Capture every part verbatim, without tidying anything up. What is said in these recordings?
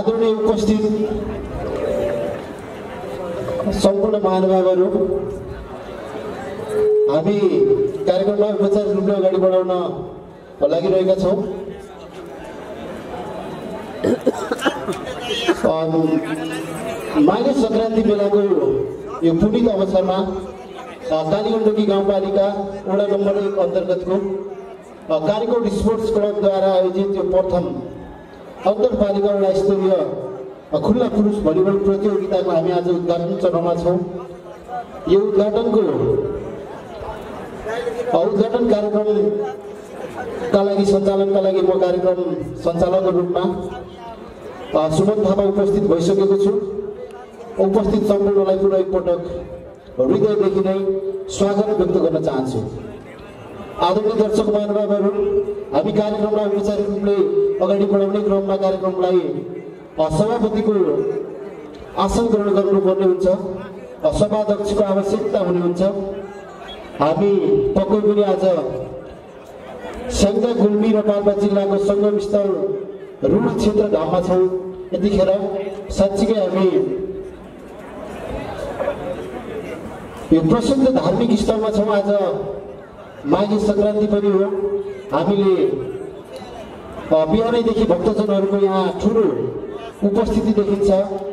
आदरणीय उपस्थित सम्पूर्ण महानुभावहरू, हामी कार्यक्रमलाई औपचारिक रूपले अगाडि बढाउन लागिरहेका छौँ। माघे संक्रान्ति मेलाको यो पुनित अवसरमा कालीगण्डकी गाउँपालिका वडा नम्बर एक अन्तर्गतको कालीकोट स्पोर्ट्स क्लबद्वारा आयोजित यो प्रथम अन्तरपालिका वडा स्तरीय खुल्ला पुरुष भलिबल प्रतियोगिताको हामी आज उद्घाटन चरणमा छौँ। यो उद्घाटनको उद्घाटन कार्यक्रमका लागि सञ्चालनका लागि म कार्यक्रम सञ्चालकको रूपमा सुमन थापा उपस्थित भइसकेको छु। उपस्थित सम्पूर्णलाई पुनः एकपटक हृदयदेखि नै स्वागत व्यक्त गर्न चाहन्छु। आदरणीय दर्शक महानुभावहरू, हामी कार्यक्रमलाई औपचारिक रूपले अगाडि बढाउने क्रममा कार्यक्रमलाई सभापतिको आसन ग्रहण गर्नुपर्ने हुन्छ, सभाध्यक्षको आवश्यकता हुने हुन्छ। हामी पक्कै पनि आज स्याङ्जा गुल्मी र पाल्पा जिल्लाको सङ्गम स्थल रुड क्षेत्र धाममा छौँ। यतिखेर साँच्चीकै हामी यो प्रसिद्ध धार्मिक स्थलमा छौँ। आज माघे सङ्क्रान्ति पनि हो। हामीले बिहानैदेखि भक्तजनहरूको यहाँ ठुलो उपस्थिति देखिन्छ।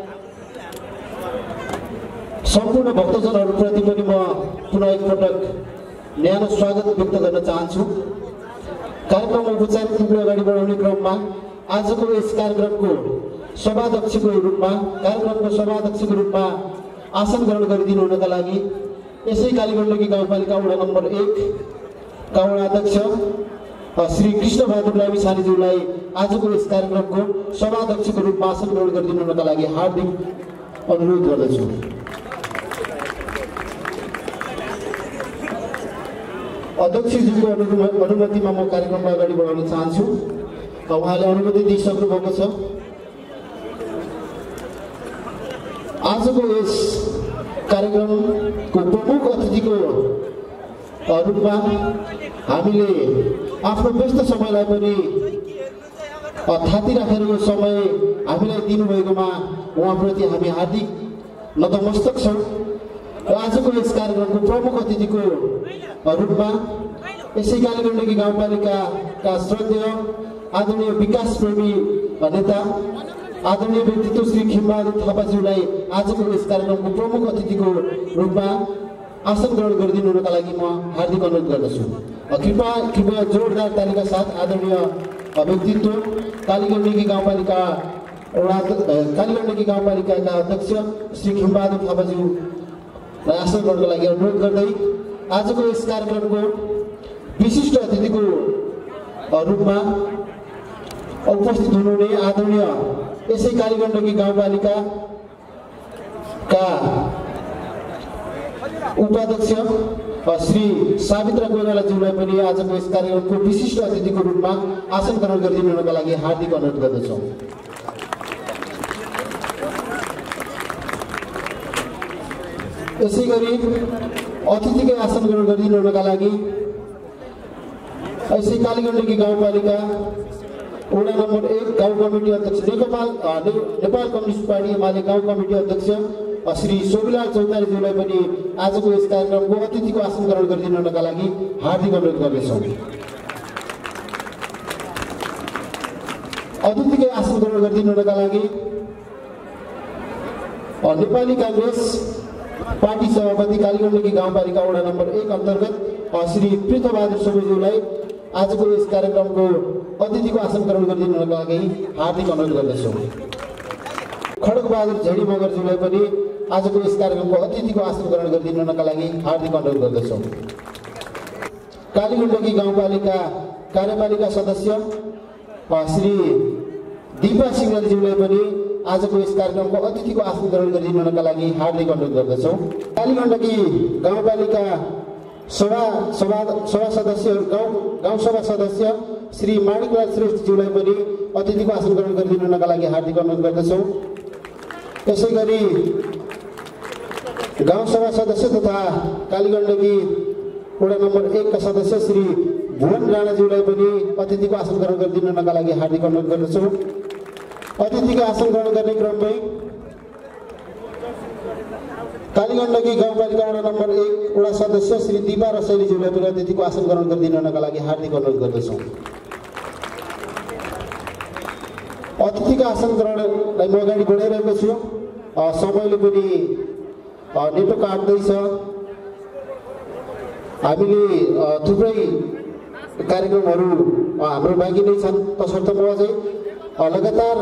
सम्पूर्ण भक्तजनहरूप्रति पनि म पुनः एकपटक न्यानो स्वागत व्यक्त गर्न चाहन्छु। कार्यक्रम औपचारिक रूपले अगाडि बढाउने क्रममा आजको यस कार्यक्रमको सभाध्यक्षको रूपमा कार्यक्रमको सभाध्यक्षको रूपमा आसन ग्रहण गरिदिनु हुनका लागि यसै कालीगण्डकी गाउँपालिका वडा नम्बर एक का वडा अध्यक्ष श्री कृष्ण बहादुर लामी सानीज्यूलाई आजको यस कार्यक्रमको सभाध्यक्षको रूपमा आसन ग्रहण गरिदिनु हुनका लागि हार्दिक अनुरोध गर्दछु। अध्यक्षज्यूको अनुमतिमा म कार्यक्रमलाई अगाडि बढाउन चाहन्छु। उहाँले अनुमति दिइसक्नु भएको छ। आजको यस कार्यक्रमको प्रमुख अतिथिको रूपमा हामीले आफ्नो व्यस्त समयलाई पनि थाती राखेर यो समय हामीलाई दिनुभएकोमा उहाँप्रति हामी हार्दिक नतमस्तक छौँ। आजको यस कार्यक्रमको प्रमुख अतिथिको रूपमा यसै कालीगण्डकी गाउँपालिकाका श्रद्धेय आदरणीय विकास प्रेमी नेता आदरणीय व्यक्तित्व श्री खिमबहादुर थापाज्यूलाई आजको यस कार्यक्रमको प्रमुख अतिथिको रूपमा आसन ग्रहण गरिदिनु हुनका लागि म हार्दिक अनुरोध गर्दछु। कृपया कृपया जोरदार तालीका साथ आदरणीय व्यक्तित्व कालीगण्डकी गाउँपालिका वडा कालीगण्डकी गाउँपालिकाका अध्यक्ष श्री खिमबहादुर थापाज्यूलाई आसन ग्रहणको लागि अनुरोध गर्दै आजको यस कार्यक्रमको विशिष्ट अतिथिको रूपमा उपस्थित हुनुहुने आदरणीय यसै कालीगण्डकी गाउँपालिकाका उपाध्यक्ष श्री सावित्रा कोइरालाज्यूलाई पनि आजको यस कार्यक्रमको विशिष्ट अतिथिको रूपमा आसन ग्रहण गरिदिनु हुनका लागि हार्दिक अनुरोध गर्दछौँ। यसै गरी अतिथिकै आसन ग्रहण गरिदिनु हुनका लागि यसै कालीगण्डकी गाउँपालिका वडा नम्बर एक गाउँ कमिटी अध्यक्ष नेपाल नेपाल कम्युनिस्ट पार्टी एमाले गाउँ कमिटी अध्यक्ष श्री सोभिलाल चौतारीज्यूलाई पनि आजको यस कार्यक्रमको अतिथिको आसन ग्रहण गरिदिनु हुनका लागि हार्दिक अनुरोध गर्दछौँ। अतिथिकै आसन ग्रहण गरिदिनु हुनका लागि नेपाली काङ्ग्रेस पार्टी सभापति कालीगण्डकी गाउँपालिका वडा नम्बर एक अन्तर्गत श्री पृथ्वीबहादुर सोमेज्यूलाई आजको यस कार्यक्रमको अतिथिको आसन ग्रहण गरिदिनु हुनका लागि हार्दिक अनुरोध गर्दछौँ। खड्गबहादुर झेडी मगरज्यूलाई पनि आजको यस कार्यक्रमको अतिथिको आसन ग्रहण गरिदिनु हुनका लागि हार्दिक अनुरोध गर्दछौँ। कालीगण्डकी गाउँपालिका कार्यपालिका सदस्य श्री दिपा सिंहज्यूलाई पनि आजको यस कार्यक्रमको अतिथिको आसन ग्रहण गरिदिनु हुनका लागि हार्दिक अनुरोध गर्दछौँ। कालीगण्डकी गाउँपालिका सभा सभा सभा सदस्य गाउँ गाउँसभा सदस्य श्री माणिकलाल श्रेष्ठज्यूलाई पनि अतिथिको आसन ग्रहण गरिदिनु हुनका लागि हार्दिक अनुरोध गर्दछौँ। यसै गरी गाउँसभा सदस्य तथा कालीगण्डकी वडा नम्बर एक का सदस्य श्री भुवन राणाज्यूलाई पनि अतिथिको आसन ग्रहण गरिदिनु हुनका लागि हार्दिक अनुरोध गर्दछौँ। अतिथिको आसन ग्रहण गर्ने क्रममै कालीगण्डकी गाउँपालिका वडा नम्बर एक वडा सदस्य श्री दिपा रसाइलीज्यूलाई पनि अतिथिको आसन ग्रहण गरिदिनका लागि हार्दिक अनुरोध गर्दछौँ। अतिथिको आसन ग्रहणलाई म अगाडि बढाइरहेको छु। समयले पनि नेटो काट्दैछ। हामीले थुप्रै कार्यक्रमहरू हाम्रो बाँकी नै छन्, तसर्थ म अझै लगातार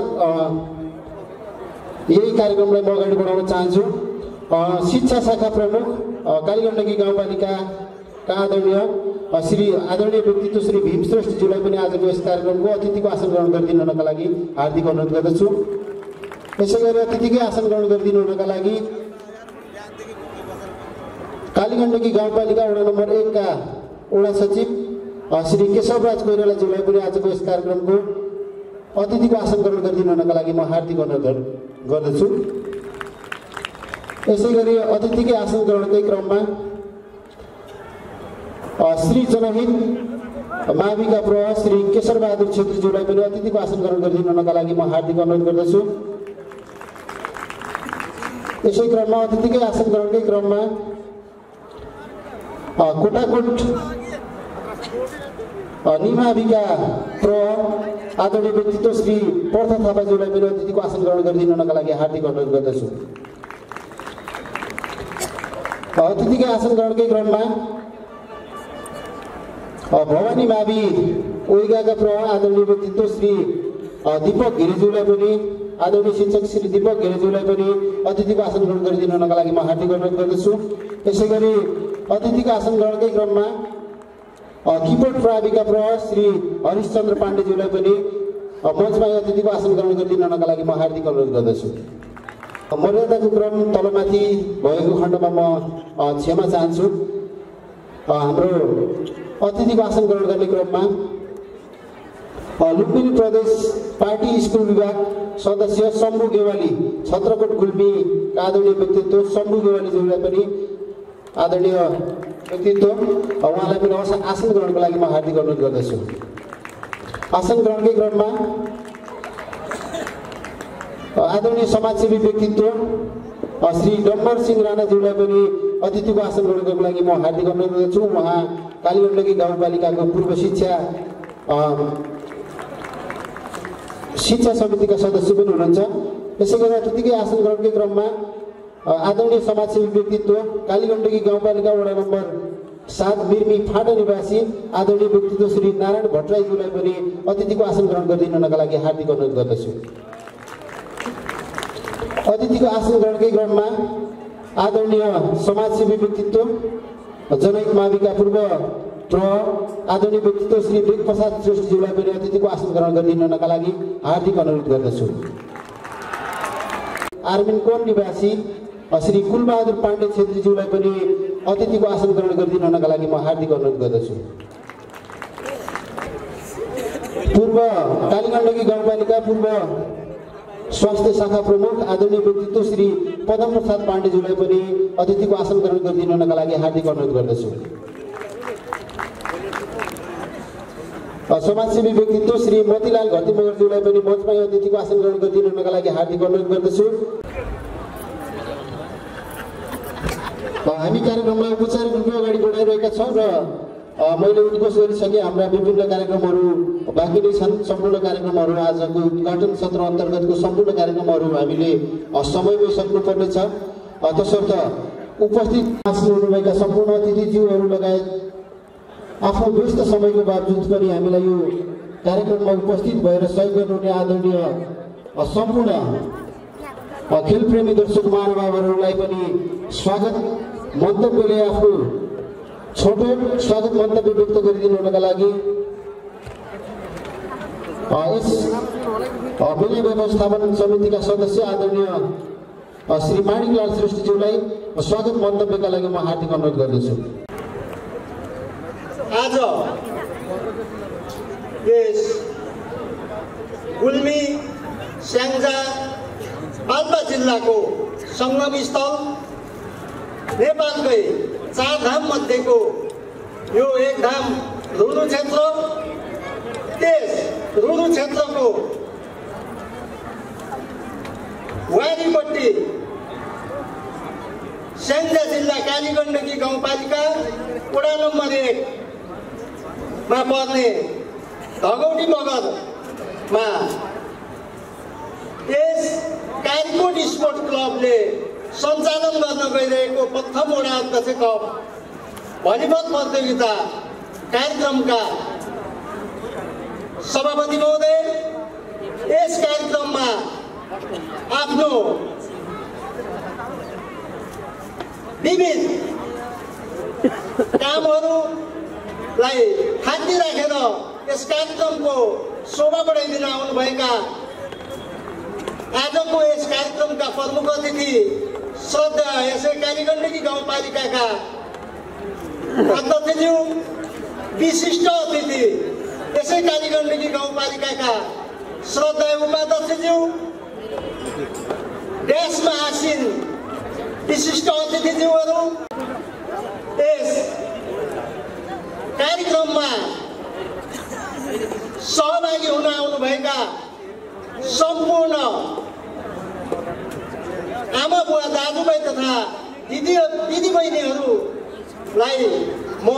यही कार्यक्रमलाई म अगाडि बढाउन चाहन्छु। शिक्षा शाखा प्रमुख कालीगण्डकी गाउँपालिकाका आदरणीय श्री आदरणीय व्यक्तित्व श्री भीम श्रेष्ठज्यूलाई पनि आजको यस कार्यक्रमको अतिथिको आसन ग्रहण गरिदिनका लागि हार्दिक अनुरोध गर्दछु। यसै गरी अतिथिकै आसन ग्रहण गरिदिनका लागि कालीगण्डकी गाउँपालिका वडा नम्बर एक का वडा सचिव श्री केशवराज कोइरालाज्यूलाई पनि आजको यस कार्यक्रमको अतिथिको आसन ग्रहण गरिदिनका लागि म हार्दिक अनुरोध गर्दछु। यसै गरी अतिथिकै आसन ग्रहणकै क्रममा श्री जनहित माविका प्रवाह श्री केशरबहादुर छेत्रीज्यूलाई पनि अतिथिको आसन ग्रहण गरिदिनका लागि म हार्दिक अनुरोध गर्दछु। यसै क्रममा अतिथिकै आसन ग्रहणकै क्रममा कोटाकोट निमाविका प्रवाह आदरणीय व्यक्तित्व श्री पर्थ थापाज्यूलाई पनि अतिथिको आसन ग्रहण गरिदिनका लागि हार्दिक अनुरोध गर्दछु। अतिथिकै आसन ग्रहणकै क्रममा भवानी मावि ओइगाका प्रवाह आदरणीय व्यक्तित्व श्री दीपक घिरेज्यूलाई पनि आदरणीय शिक्षक श्री दीपक घिरेज्यूलाई पनि अतिथिको आसन ग्रहण गरिदिनका लागि म हार्दिक अनुरोध गर्दछु। यसै गरी अतिथिको आसन ग्रहणकै क्रममा किपोर्ट प्राविका प्रवाह श्री हरिशचन्द्र पाण्डेज्यूलाई पनि मञ्चमा अतिथिको आसन ग्रहण गरिदिनका लागि म हार्दिक अनुरोध गर्दछु। मर्यादाको क्रम तलमाथि भएको खण्डमा म क्षमा चाहन्छु। हाम्रो अतिथिको आसन ग्रहण गर्ने क्रममा लुम्बिनी प्रदेश पार्टी स्कुल विभाग सदस्य शम्भु गेवाली छत्रकोट गुल्मीका आदरणीय व्यक्तित्व शम्भु गेवालीज्यूलाई पनि आदरणीय व्यक्तित्व उहाँलाई पनि आसन ग्रहणको लागि म हार्दिक अनुरोध गर्दछु। आसन ग्रहणकै क्रममा आदरणीय समाजसेवी व्यक्तित्व श्री डम्बर सिंह राणाज्यूलाई पनि अतिथिको आसन ग्रहणको लागि म हार्दिक अनुरोध गर्दछु। उहाँ कालीगण्डकी गाउँपालिकाको पूर्व शिक्षा शिक्षा समितिका सदस्य पनि हुनुहुन्छ। यसै गरी अतिथिकै आसन ग्रहणकै क्रममा आदरणीय समाजसेवी व्यक्तित्व कालीगण्डकी गाउँपालिका वडा नम्बर सात बिर्मी फाटा निवासी आदरणीय व्यक्तित्व श्री नारायण भट्टराईज्यूलाई पनि अतिथिको आसन ग्रहण गरिदिनका लागि हार्दिक अनुरोध गर्दछु। अतिथिको आसन ग्रहणकै क्रममा आदरणीय समाजसेवी व्यक्तित्व जनहित माविका पूर्व प्रवाह आदरणीय व्यक्तित्व श्री बेग प्रसाद श्रेष्ठज्यूलाई पनि अतिथिको आसन ग्रहण गरिदिनका लागि हार्दिक अनुरोध गर्दछु। आर्मिनकोट निवासी श्री कुलबहादुर पाण्डे छेत्रीज्यूलाई पनि अतिथिको आसन ग्रहण गरिदिनका लागि म हार्दिक अनुरोध गर्दछु। पूर्व कालीगण्डकी गाउँपालिका पूर्व स्वास्थ्य शाखा प्रमुख आदरणीय व्यक्तित्व श्री पदम प्रसाद पाण्डेज्यूलाई पनि अतिथिको आसन ग्रहण गरिदिनका लागि हार्दिक अनुरोध गर्दछु। समाजसेवी व्यक्तित्व श्री मोतीलाल घरती मगरज्यूलाई पनि मञ्चमा अतिथिको आसन ग्रहण गरिदिनका लागि हार्दिक अनुरोध गर्दछु। हामी कार्यक्रमलाई औपचारिक रूपमा अगाडि बढाइरहेका छौँ र मैले उद्घोष गरिसकेँ। हाम्रा विभिन्न कार्यक्रमहरू बाँकी नै छन्। सम्पूर्ण कार्यक्रमहरू आजको उद्घाटन सत्र अन्तर्गतको सम्पूर्ण कार्यक्रमहरू हामीले समयमै सक्नुपर्नेछ। तसर्थ उपस्थित हुनुभएका सम्पूर्ण अतिथिज्यूहरू लगायत आफ्नो व्यस्त समयको बावजुद पनि हामीलाई यो कार्यक्रममा उपस्थित भएर सहयोग गर्नुहुने आदरणीय सम्पूर्ण खेलप्रेमी दर्शक महानुभावहरूलाई पनि स्वागत मन्तव्यले आफ्नो छोटो स्वागत मन्तव्य व्यक्त गरिदिनका लागि यस मेला व्यवस्थापन समितिका सदस्य आदरणीय श्री माणिकलाल श्रेष्ठज्यूलाई स्वागत मन्तव्यका लागि म हार्दिक अनुरोध गर्दछु। आज यस गुल्मी स्याङ्जा पाल्पा जिल्लाको सङ्गम स्थल नेपालकै चार धाम मध्येको यो एक धाम रुरु क्षेत्र, त्यस रुरु क्षेत्रको वारीपट्टि स्याङ्जा जिल्ला कालीगण्डकी गाउँपालिका वडा नम्बर एकमा पर्ने धगौटी बगरमा यस कालीकोट स्पोर्ट क्लबले सञ्चालन गर्न गइरहेको प्रथम वडा अध्यक्ष कप भलिबल प्रतियोगिता कार्यक्रमका सभापति महोदय, यस कार्यक्रममा आफ्नो विविध कामहरूलाई थाती राखेर यस कार्यक्रमको शोभा बढाइदिन आउनुभएका आजको यस कार्यक्रमका प्रमुख अतिथि श्रद्धा यसै कालीगण्डकी गाउँपालिकाका अध्यक्षज्यू, विशिष्ट अतिथि यसै कालीगण्डकी गाउँपालिकाका श्रद्धा उपाध्यक्षज्यू, देशमा आसीन विशिष्ट अतिथिज्यूहरू, यस कार्यक्रममा सहभागी हुन आउनुभएका सम्पूर्ण आमा बुवा दाजुभाइ तथा दिदी दिदीबहिनीहरूलाई म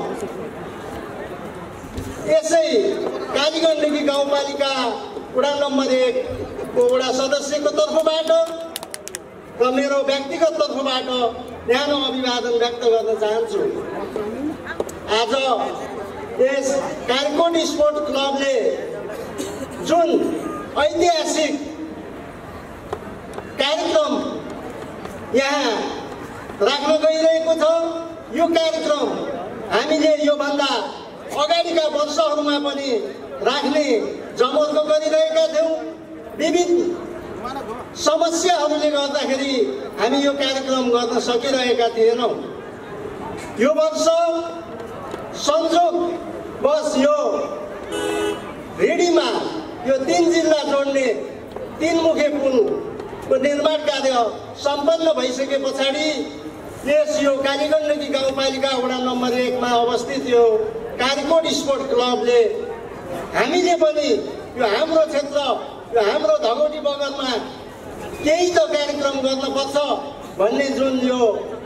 यसै कालीगण्डकी गाउँपालिका वडा नम्बर एकको वडा सदस्यको तर्फबाट र मेरो व्यक्तिगत तर्फबाट न्यानो अभिवादन व्यक्त गर्न चाहन्छु। आज यस कालीकोट स्पोर्ट क्लबले जुन ऐतिहासिक कार्यक्रम यहाँ राख्न गइरहेको छ, यो कार्यक्रम हामीले योभन्दा अगाडिका वर्षहरूमा पनि राख्ने जमर्को गरिरहेका थियौँ। विविध समस्याहरूले गर्दाखेरि हामी यो कार्यक्रम गर्न सकिरहेका थिएनौँ। यो वर्ष संयोगवश यो रेडीमा यो तीन जिल्ला जोड्ने तीन मुखे पुलको निर्माण कार्य सम्पन्न भइसके पछाडि यस यो कालीगण्डकी गाउँपालिका वडा नम्बर एकमा अवस्थित यो कालीकोट स्पोर्ट क्लबले हामीले पनि यो हाम्रो क्षेत्र, यो हाम्रो धगौटी बगरमा केही त कार्यक्रम गर्नुपर्छ भन्ने जुन यो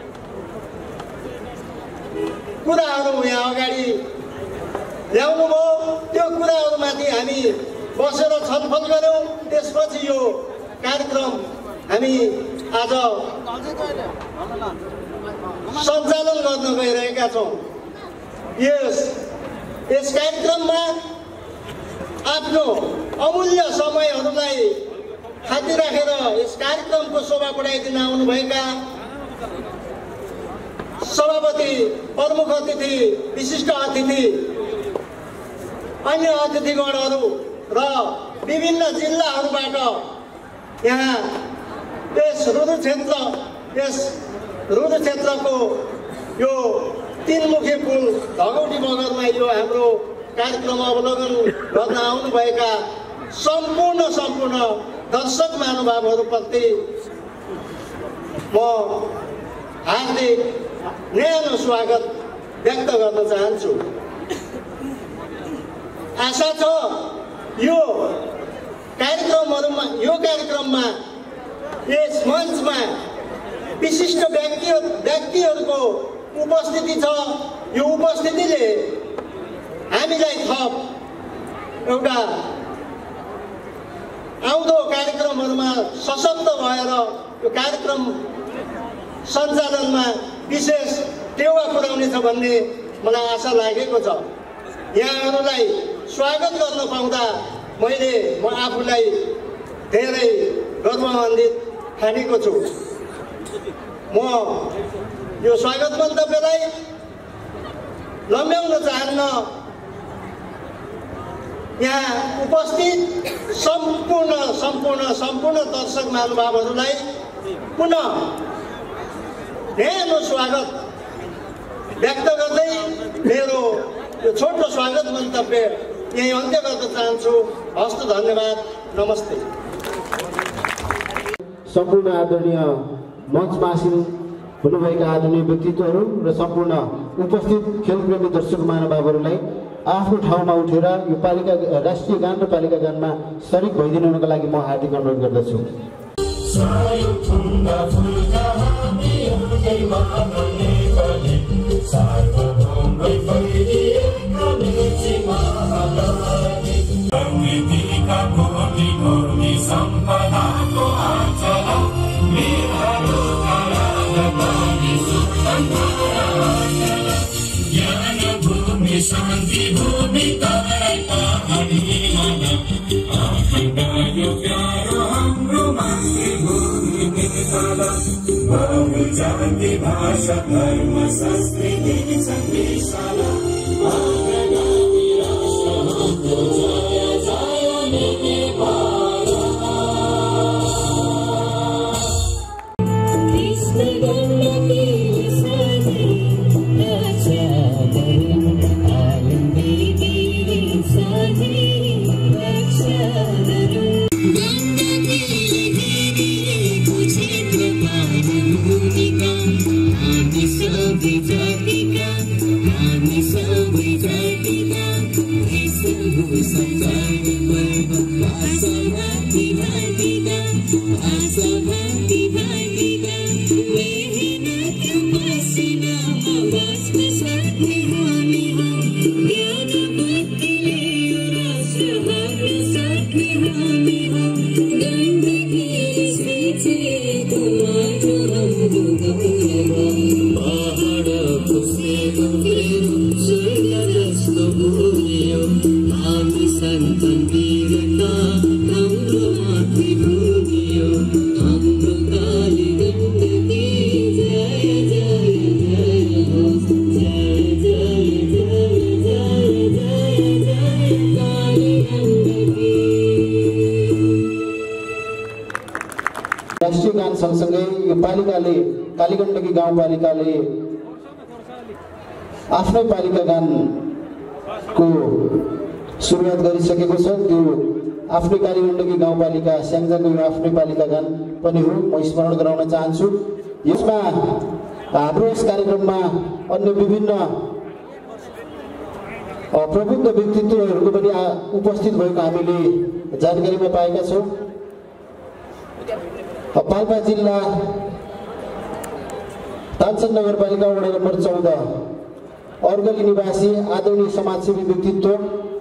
कुराहरू यहाँ अगाडि ल्याउनु भयो, त्यो कुराहरूमाथि हामी बसेर छलफल गऱ्यौँ। त्यसपछि यो कार्यक्रम हामी आज सञ्चालन गर्न गइरहेका छौँ। यस यस कार्यक्रममा आफ्नो अमूल्य समयहरूलाई थाती राखेर यस कार्यक्रमको शोभा बढाइदिन आउनुभएका सभापति, प्रमुख अतिथि, विशिष्ट अतिथि, अन्य अतिथिगणहरू र विभिन्न जिल्लाहरूबाट यहाँ यस रुरु क्षेत्र यस रुरु क्षेत्रको यो तीनमुखे पुल धगौटी बगरमा यो हाम्रो कार्यक्रम अवलोकन गर्न आउनुभएका सम्पूर्ण सम्पूर्ण दर्शक महानुभावहरूप्रति म हार्दिक न्यानो स्वागत व्यक्त गर्न चाहन्छु। आशा छ यो कार्यक्रमहरूमा यो कार्यक्रममा यस मञ्चमा विशिष्ट व्यक्ति व्यक्तिहरूको उपस्थिति छ। यो उपस्थितिले हामीलाई थप एउटा आउँदो कार्यक्रमहरूमा सशक्त भएर यो कार्यक्रम सञ्चालनमा विशेष टेवा पुर्याउनेछ भन्ने मलाई आशा लागेको छ। यहाँहरूलाई स्वागत गर्न पाउँदा मैले म आफूलाई धेरै गौरवान्वित ठानेको छु। म यो स्वागत मन्तव्यलाई लम्ब्याउन चाहन्न। यहाँ उपस्थित सम्पूर्ण सम्पूर्ण सम्पूर्ण दर्शक महानुभावहरूलाई पुनः न्यानो स्वागत व्यक्त गर्दै मेरो यो छोटो स्वागत मन्तव्य यही अन्त्य गर्न चाहन्छु। हस्त धन्यवाद, नमस्ते। सम्पूर्ण आदरणीय मञ्चमा आसीन हुनुभएका आदरणीय व्यक्तित्वहरू र सम्पूर्ण उपस्थित खेलप्रेमी दर्शक महानुभावहरूलाई आफ्नो ठाउँमा उठेर यो पालिका राष्ट्रिय गान र पालिका गानमा सरिक भइदिनुको लागि म हार्दिक अनुरोध गर्दछु। शांति भूमि तारै पहाडी माला आफन्दायो प्यारो हाम्रो मातृभूमि नेपाल बहु जाति भाषा धर्म संस्कृति सङ्गीशाला आगनामी राष्ट्र हाम्रो जय जय नेपाल कृष्ण गण्डकी सजी रक्षा राष्ट्रिय गान सँगसँगै यो पालिकाले कालीगण्डकी गाउँपालिकाले आफ्नै पालिका गानको सुरुवात गरिसकेको छ। त्यो आफ्नै कालीगण्डकी गाउँपालिका स्याङ्जाको यो आफ्नै पालिका गान पनि हो। म स्मरण गराउन चाहन्छु। यसमा हाम्रो यस कार्यक्रममा अन्य विभिन्न प्रबुद्ध व्यक्तित्वहरूको पनि उपस्थित भएको हामीले जानकारीमा पाएका छौँ। पाल्पा जिल्ला तानसेन नगरपालिका वडा नम्बर चौध अर्गली निवासी आदरणीय समाजसेवी व्यक्तित्व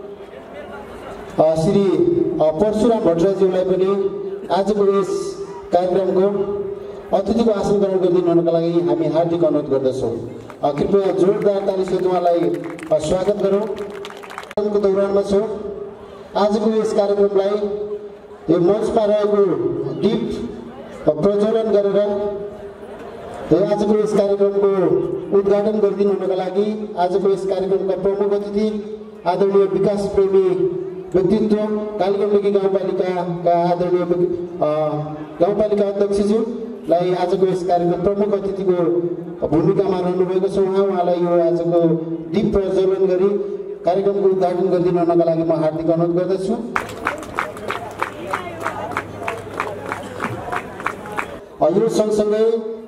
श्री परशुराम भट्टराईज्यूलाई पनि आजको यस कार्यक्रमको अतिथिको आसन ग्रहण गरिदिनुका लागि हामी हार्दिक अनुरोध गर्दछौँ। कृपया जोरदार तालीसहित उहाँलाई स्वागत गरौँ। को दौरानमा छौँ। आजको यस कार्यक्रमलाई यो मञ्चमा रहेको दीप प्रज्वलन गरेर आजको यस कार्यक्रमको उद्घाटन गरिदिनुका लागि आजको यस कार्यक्रमका प्रमुख अतिथि आदरणीय विकास प्रेमी व्यक्तित्व कालीगण्डकी गाउँपालिकाका आदरणीय गाउँपालिका अध्यक्षज्यूलाई आजको यस कार्यक्रम प्रमुख अतिथिको भूमिकामा रहनुभएको छ। उहाँ उहाँलाई यो आजको दीप प्रज्वलन गरी कार्यक्रमको उद्घाटन गरिदिनुका लागि म हार्दिक अनुरोध गर्दछु। यो सँगसँगै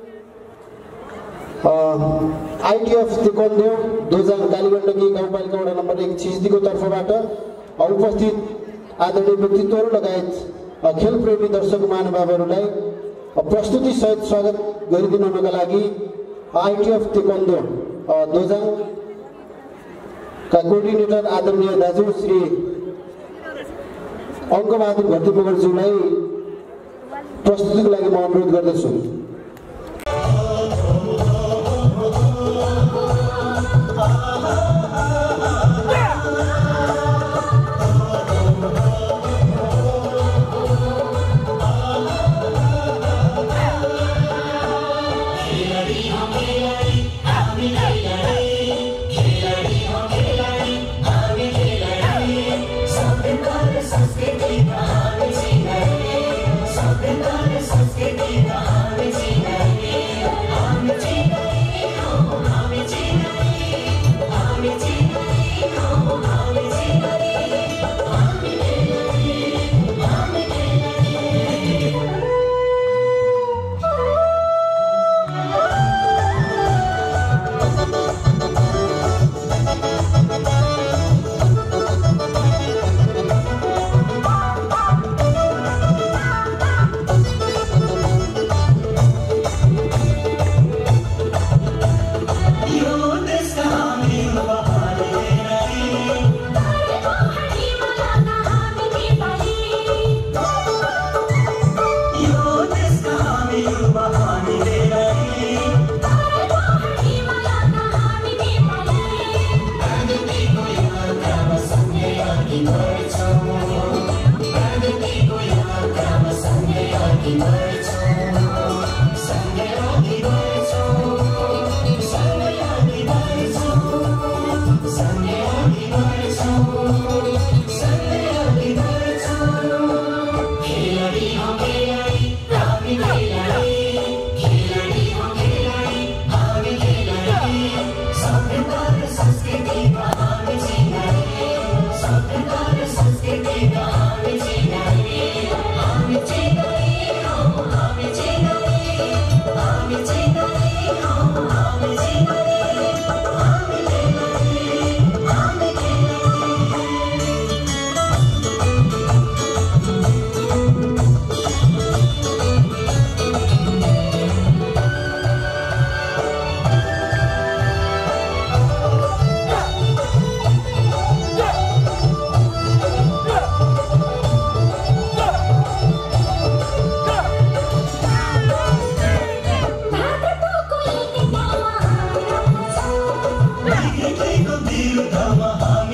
आइटिएफ तेक्वान्डो दोजाङ कालीगण्डकी गाउँपालिका वडा नम्बर एक छिस्दीको तर्फबाट उपस्थित आदरणीय व्यक्तित्वहरू लगायत खेलप्रेमी दर्शक महानुभावहरूलाई प्रस्तुति सहित स्वागत गरिदिनुका लागि आइटिएफ तेक्वान्डो दोजाङका कोअर्डिनेटर आदरणीय दाजु श्री अङ्कबहादुर भट्टी मगरज्यूलाई प्रस्तुतिको लागि म अनुरोध गर्दछु।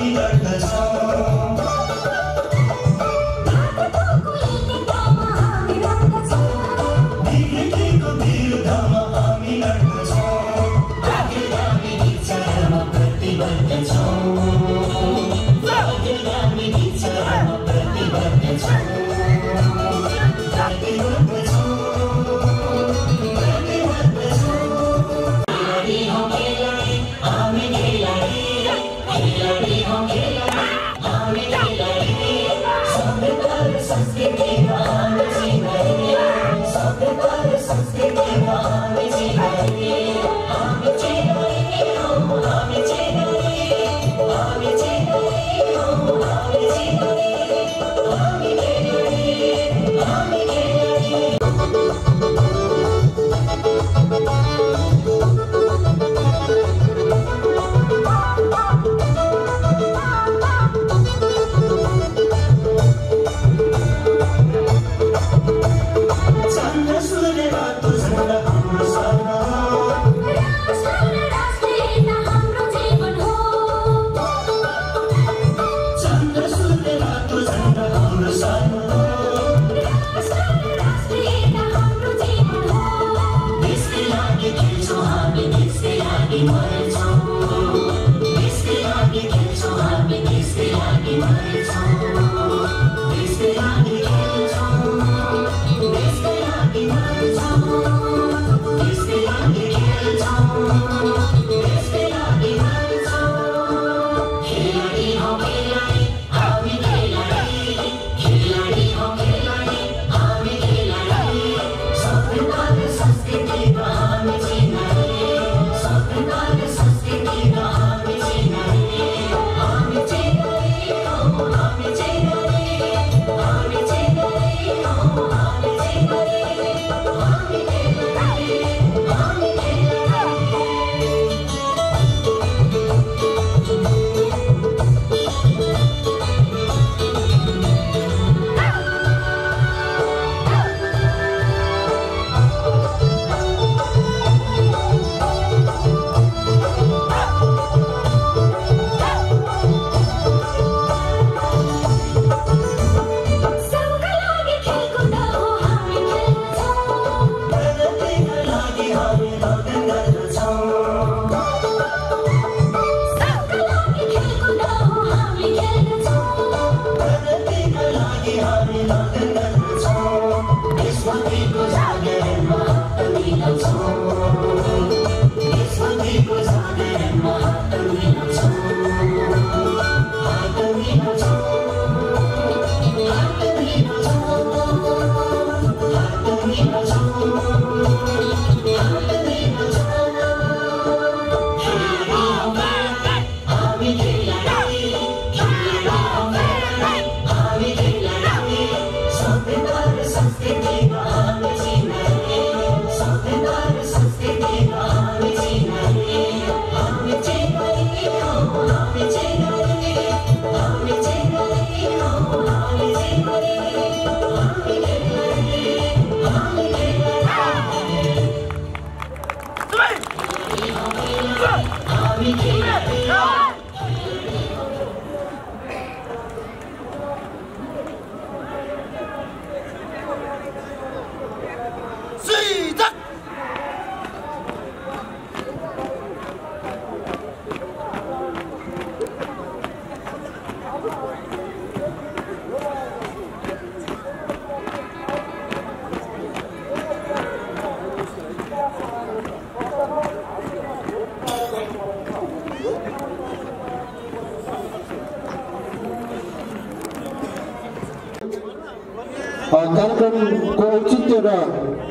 कार्यक्रमको औचित्य र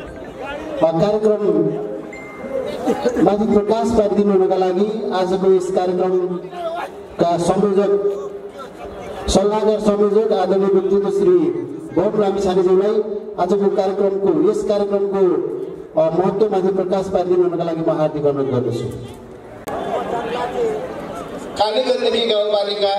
कार्यक्रम माथि प्रकाश पारिदिनुका लागि आजको यस कार्यक्रमका संयोजक सल्लाहकार संयोजक आदरणीय व्यक्तित्व श्री भोट लामिछानेज्यूलाई आजको कार्यक्रमको यस कार्यक्रमको महत्त्वमाथि प्रकाश पारिदिनुका लागि म हार्दिक अनुरोध गर्दछु। कालीगण्डकी गाउँपालिका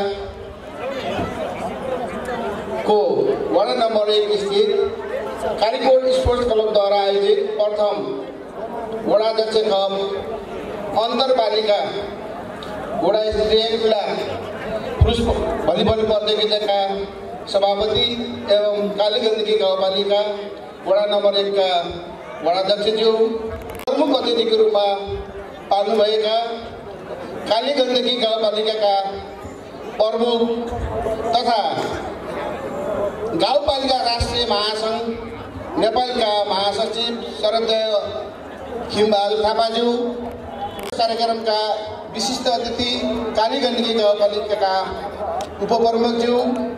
को वार्ड नम्बर एक स्थित कालीकोट स्पोर्ट्स क्लबद्वारा आयोजित प्रथम वडाध्यक्ष कप अन्तरपालिका वडा स्टेडियमका पुरुष भलिबल प्रतियोगिताका सभापति एवं काली गण्डकी गाउँपालिका वडा नम्बर एक का वडाध्यक्षज्यू प्रमुख अतिथिको रूपमा पाल्नुभएका काली गण्डकी गाउँपालिकाका प्रमुख तथा गाउँपालिका राष्ट्रिय महासङ्घ नेपालका महासचिव शरदय खिमबहादुर थापाज्यू, कार्यक्रमका विशिष्ट अतिथि काली गण्डकी गाउँपालिकाका उपप्रमुखज्यू,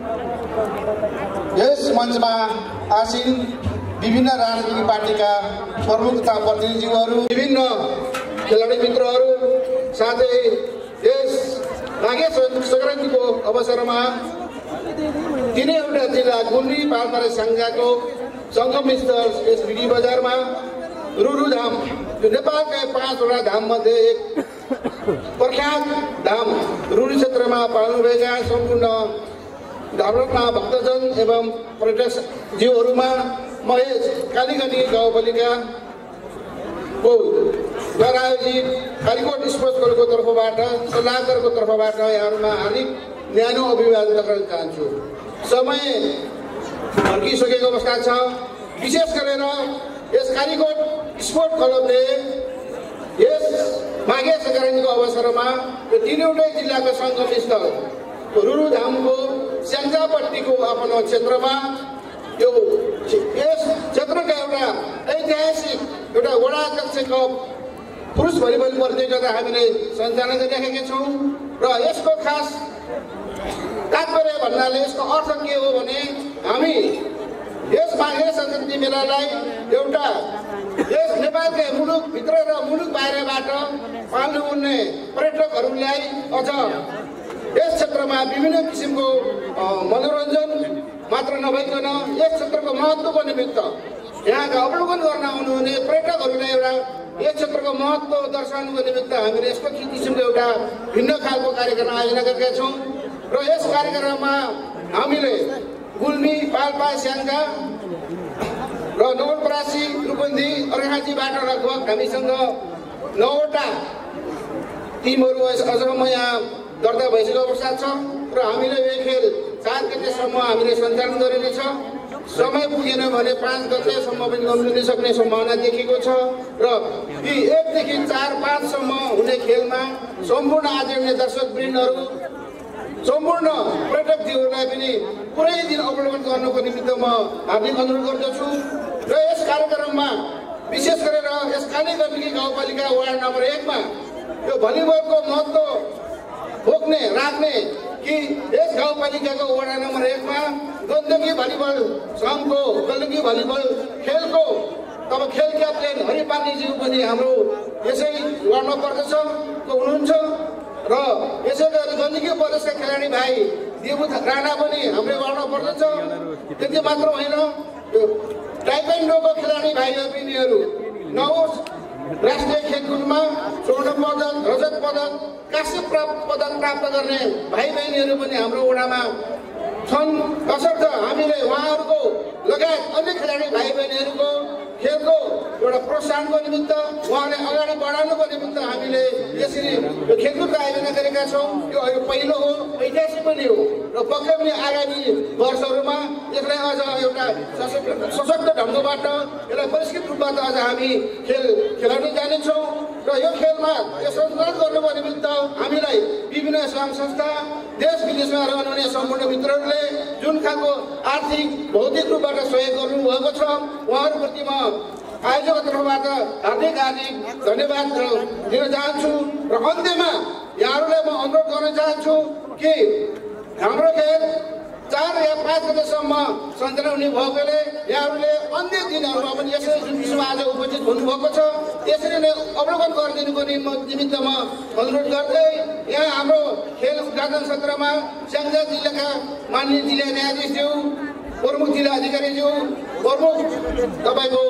यस मञ्चमा आसीन विभिन्न राजनीतिक पार्टीका प्रमुख तथा प्रतिनिधिज्यूहरू, विभिन्न खेलाडी मित्रहरू, साथै यस माघे सङ्क्रान्तिको अवसरमा तिनैवटा जिल्ला गुल्मी पाल्पारे सङ्घको सङ्गम स्थल यस भिडी बजारमा रुरु धाम, जो नेपालका पाँचवटा धाममध्ये एक प्रख्यात धाम रुरु क्षेत्रमा पाल्नुभएका सम्पूर्ण धर्मका भक्तजन एवं पर्यटकज्यूहरूमा म यस काली गण्डकी गाउँपालिकाको द्वारा आयोजित कालीकोट स्पोर्ट्स क्लबको तर्फबाट सल्लाहकारको तर्फबाट यहाँहरूमा हार्दिक न्यानो अभिवादन गर्न चाहन्छु। समय फर्किसकेको अवस्था छ। विशेष गरेर यस कालीकोट स्पोर्ट्स क्लबले यस माघे सङ्क्रान्तिको अवसरमा यो तीनवटै जिल्लाको सङ्गम स्थल रुरु धामको स्याङ्जापट्टिको आफ्नो क्षेत्रमा यो यस क्षेत्रका एउटा ऐतिहासिक एउटा वडा अध्यक्ष कप पुरुष भलिबल प्रतियोगिता हामीले सञ्चालन गरिराखेका छौँ र यसको खास तात्पर्य भन्नाले यसको अर्थ के हो भने हामी यस माघे सङ्क्रान्ति मेलालाई एउटा यस नेपालकै मुलुकभित्र र मुलुक बाहिरबाट पाल्नु उड्ने पर्यटकहरूलाई अझ यस क्षेत्रमा विभिन्न किसिमको मनोरञ्जन मात्र नभइकन यस क्षेत्रको महत्त्वको निमित्त यहाँका अवलोकन गर्न आउनुहुने पर्यटकहरूलाई एउटा यस क्षेत्रको महत्त्व दर्शाउनुको निमित्त हामीले यस्तो किसिमको एउटा भिन्न खालको कार्यक्रम आयोजना गरेका छौँ र यस कार्यक्रममा हामीले गुल्मी, पाल्पा, स्याङ्जा र नवलपरासी, रूपन्दी, अर्घाँचीबाट लगभग हामीसँग नौवटा टिमहरू अझसम्म यहाँ दर्ता भइसकेको अवस्था छ र हामीले यो खेल चार गतेसम्म हामीले सञ्चालन गरिनेछ। समय पुगेन भने पाँच गतेसम्म पनि गम्लिन सक्ने सम्भावना देखिएको छ र यी एकदेखि चार पाँचसम्म हुने खेलमा सम्पूर्ण आदरणीय दर्शकवृन्दहरू, सम्पूर्ण पर्यटकज्यूहरूलाई पनि पुरै दिन अवलोकन गर्नको निमित्त म हार्दिक अनुरोध गर्दछु र यस कार्यक्रममा विशेष गरेर यस काली गण्डकी गाउँपालिका वार्ड नम्बर एकमा यो भलिबलको महत्त्व बोक्ने राख्ने कि यस गाउँपालिकाको वडा नम्बर एकमा गण्डकी भलिबल सङ्घको गण्डकी भलिबल खेलको तब खेल क्याप्टेन हरिपानीज्यू पनि हाम्रो यसै वार्डमा पर्दछ हुनुहुन्छ र यसै गरी गण्डकी प्रदेशका खेलाडी भाइ देवु राणा पनि हाम्रो वार्डमा पर्दछ। त्यति मात्र होइन, टाइक्वान्डोको खेलाडी भाइहरू यिनीहरू नौ राष्ट्रिय खेलकुदमा स्वर्ण पदक, रजत पदक, काँस्य पदक प्राप्त गर्ने भाइ बहिनीहरू पनि हाम्रो वडामा छन्। तसर्थ हामीले उहाँहरूको लगायत अन्य खेलाडी भाइ बहिनीहरूको खेलको एउटा प्रोत्साहनको निमित्त उहाँले अगाडि बढाउनुको निमित्त हामीले यसरी यो खेलकुदको आयोजना गरेका छौँ। यो यो पहिलो हो, ऐतिहासिक पनि हो र पक्कै पनि आगामी वर्षहरूमा यसलाई अझ एउटा सशक्त सशक्त ढङ्गबाट यसलाई परिष्कृत रूपबाट अझ हामी खेल खेलाउन जानेछौँ र यो खेलमा यो सञ्चालन गर्नुको निमित्त हामीलाई विभिन्न सङ्घ संस्था, देश विदेशमा रहनुहुने सम्पूर्ण मित्रहरूले जुन खालको आर्थिक भौतिक रूपबाट सहयोग गर्नुभएको छ उहाँहरूप्रति म आयोजकको तर्फबाट हार्दिक हार्दिक धन्यवाद दिन चाहन्छु र अन्त्यमा यहाँहरूलाई म अनुरोध गर्न चाहन्छु कि हाम्रो खेल चार या पाँच गतेसम्म सञ्चालन हुने भएकोले यहाँहरूले अन्य दिनहरूमा पनि यसरी जुन विषयमा आज उपस्थित हुनुभएको छ त्यसरी नै अवलोकन गरिदिनुको निमित्त म अनुरोध गर्दै यहाँ हाम्रो खेल उद्घाटन सत्रमा स्याङ्जा जिल्लाका माननीय जिल्ला न्यायाधीशज्यू, प्रमुख जिल्ला अधिकारीज्यू, प्रमुख तपाईँको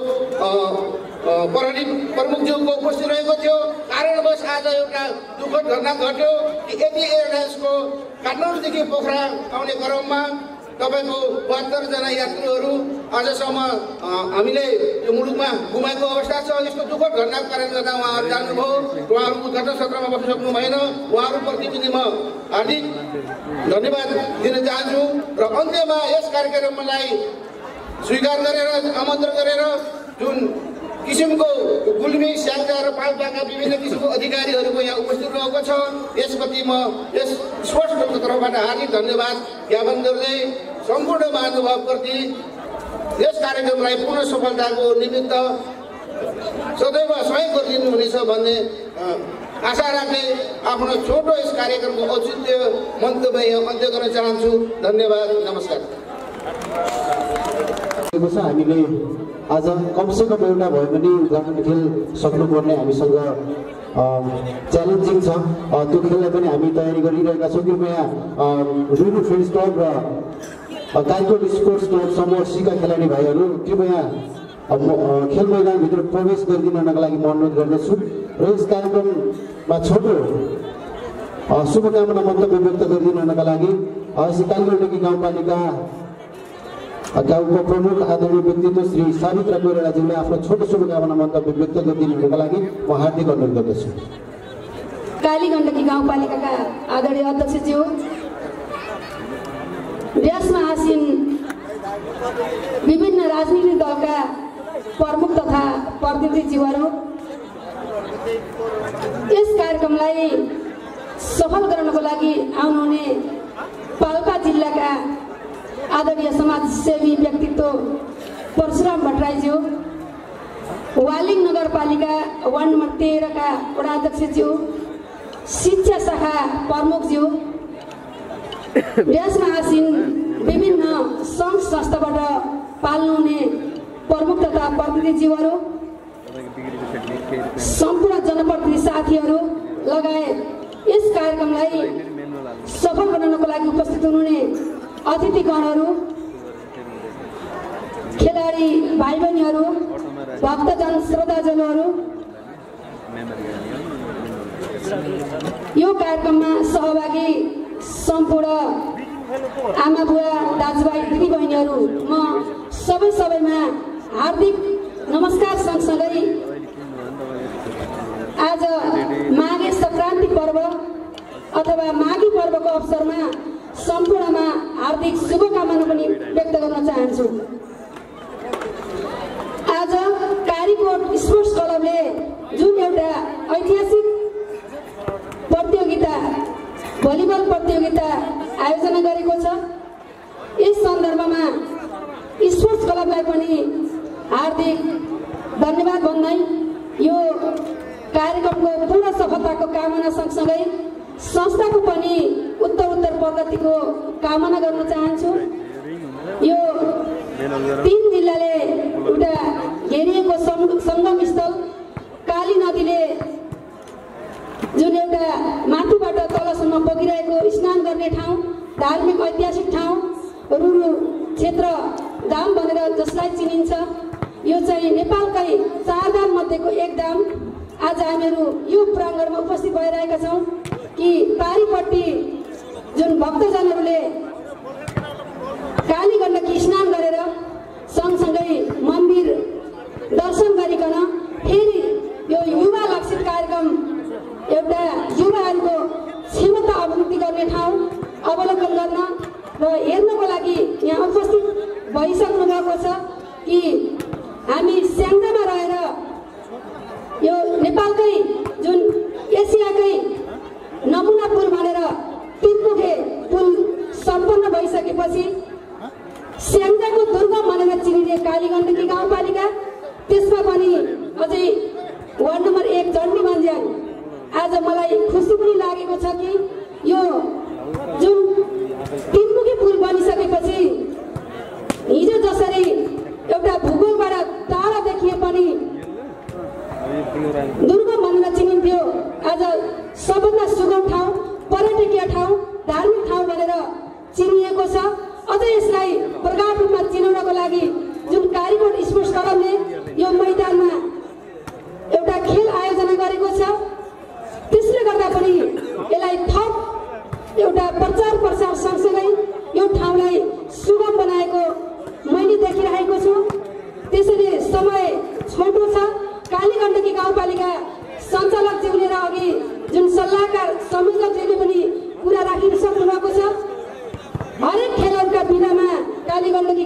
प्रहरी प्रमुखज्यूको उपस्थित रहेको थियो। कारणवश आज एउटा दुःखद घटना घट्यो कि एटी एयरलाइन्सको काठमाडौँदेखि पोखरा आउने क्रममा तपाईँको बहत्तरजना यात्रीहरू आजसम्म हामीले यो मुलुकमा गुमाएको अवस्था छ। यस्तो दुःखद घटनाको कारणले गर्दा उहाँहरू जानुभयो। उहाँहरू उद्घाटन सत्रमा बस्न सक्नु भएन। उहाँहरूप्रति म हार्दिक धन्यवाद दिन चाहन्छु र अन्त्यमा यस कार्यक्रमलाई स्वीकार गरेर आमन्त्रण गरेर जुन किसिमको गुल्मी स्याङ्जा र पाल्पाका विभिन्न किसिमको अधिकारीहरूको यहाँ उपस्थित रहेको छ यसप्रति म यस स्पोर्ट्स क्लबको तर्फबाट हार्दिक धन्यवाद ज्ञापन गर्दै सम्पूर्ण महानुभावप्रति यस कार्यक्रमलाई पूर्ण सफलताको निमित्त सदैव सहयोग गरिदिनुहुनेछ भन्ने आशा राख्दै आफ्नो छोटो यस कार्यक्रमको औचित्य मन्तव्य यहाँ अन्त्य गर्न चाहन्छु। धन्यवाद, नमस्कार। हामीले आज कमसेकम एउटा भयो भने उद्घाटन खेल सक्नुपर्ने हामीसँग च्यालेन्जिङ छ। त्यो खेललाई पनि हामी तयारी गरिरहेका छौँ। कृपया रुनु फ्रेन्ड्स क्लब र कालीकोट स्पोर्ट्स क्लब समूह सीका खेलाडी भाइहरू कृपया खेल मैदानभित्र प्रवेश गरिदिनको लागि म अनुरोध गर्दछु र यस कार्यक्रममा छोटो शुभकामना मन्तव्य व्यक्त गरिदिनका लागि कालीकोट गाउँपालिका गाउँको प्रमुख आदरणीय व्यक्तित्व श्री सावित्रा कोइरालाज्यूले आफ्नो छोटो शुभकामना मन्तव्य व्यक्त गरिदिनुका लागि म हार्दिक अनुरोध गर्दछु। कालीगण्डकी गाउँपालिकाका आदरणीय अध्यक्षज्यू, देशमा आसीन विभिन्न राजनीतिक दलका प्रमुख तथा प्रतिनिधिज्यूहरू, यस कार्यक्रमलाई सफल गर्नको लागि आउनुहुने पाल्पा जिल्लाका आदरणीय समाजसेवी व्यक्तित्व परशुराम भट्टराईज्यू, वालिङ नगरपालिका वार्ड नम्बर तेह्रका वडा अध्यक्षज्यू, शिक्षा शाखा प्रमुखज्यू, देशमा आसीन विभिन्न सङ्घ संस्थाबाट पाल्नुहुने प्रमुख तथा प्रतिनिधिज्यूहरू, सम्पूर्ण जनप्रतिनिधि साथीहरू लगायत यस कार्यक्रमलाई सफल बनाउनको लागि उपस्थित हुनुहुने अतिथिगणहरू, खेलाडी भाइ बहिनीहरू, भक्तजन श्रोताजनहरू, यो कार्यक्रममा सहभागी सम्पूर्ण आमा बुवा दाजुभाइ दिदीबहिनीहरू, म सबै सबैमा हार्दिक नमस्कार सँगसँगै आज माघे सङ्क्रान्ति पर्व अथवा माघी पर्वको अवसरमा सम्पूर्णमा हार्दिक शुभकामना पनि व्यक्त गर्न चाहन्छु। आज कालीकोट स्पोर्ट्स क्लबले जुन एउटा ऐतिहासिक प्रतियोगिता भलिबल प्रतियोगिता आयोजना गरेको छ, यस सन्दर्भमा स्पोर्ट्स क्लबलाई पनि हार्दिक धन्यवाद भन्दै यो कार्यक्रमको पूर्ण सफलताको कामना सँगसँगै संस्थाको पनि उत्तर उत्तर प्रगतिको कामना गर्न चाहन्छु। यो तीन जिल्लाले एउटा घेरिएको सङ्गम स्थल काली नदीले जुन एउटा माथिबाट तलसम्म बगिरहेको स्नान गर्ने ठाउँ, धार्मिक ऐतिहासिक ठाउँ, रुरु क्षेत्र धाम भनेर जसलाई चिनिन्छ, यो चाहिँ नेपालकै चार धाम मध्येको एक धाम। आज हामीहरू यो प्राङ्गणमा उपस्थित भइरहेका छौँ कि पारिपट्टि जुन भक्तजनहरूले कालीगण्डकी स्नान गरेर सँगसँगै मन्दिर दर्शन गरिकन फेरि यो युवा लक्षित कार्यक्रम एउटा युवाहरूको क्षमता अभिवृद्धि गर्ने ठाउँ अवलोकन गर्न र हेर्नको लागि यहाँ उपस्थित भइसक्नु भएको छ कि हामी स्याङ्जामा रहेर यो नेपालकै जुन एसियाकै नमुना पुल भनेर तिनमुखे पुल सम्पन्न भइसकेपछि स्याङ्जाको दुर्गम भनेर चिनिने कालीगण्डकी गाउँपालिका, त्यसमा पनि अझै वार्ड नम्बर एक झन्डी मन्ज्याङ, आज मलाई खुसी पनि लागेको छ कि यो जुन तिनमुखे पुल बनिसकेपछि हिजो जसरी एउटा भूगोलबाट टाढा देखिए पनि दुर्गम भनेर चिनिन्थ्यो, आज सबभन्दा सुगम ठाउँ, पर्यटकीय ठाउँ, धार्मिक ठाउँ भनेर चिनिएको छ। अझ यसलाई प्रगाढ रूपमा चिनाउनको लागि जुन कालीकोट स्पोर्ट्स क्लबले यो मैदानमा एउटा खेल आयोजना गरेको छ, त्यसले गर्दा पनि यसलाई थप एउटा प्रचार प्रसार सँगसँगै यो ठाउँलाई सुगम बनाएको मैले देखिरहेको छु।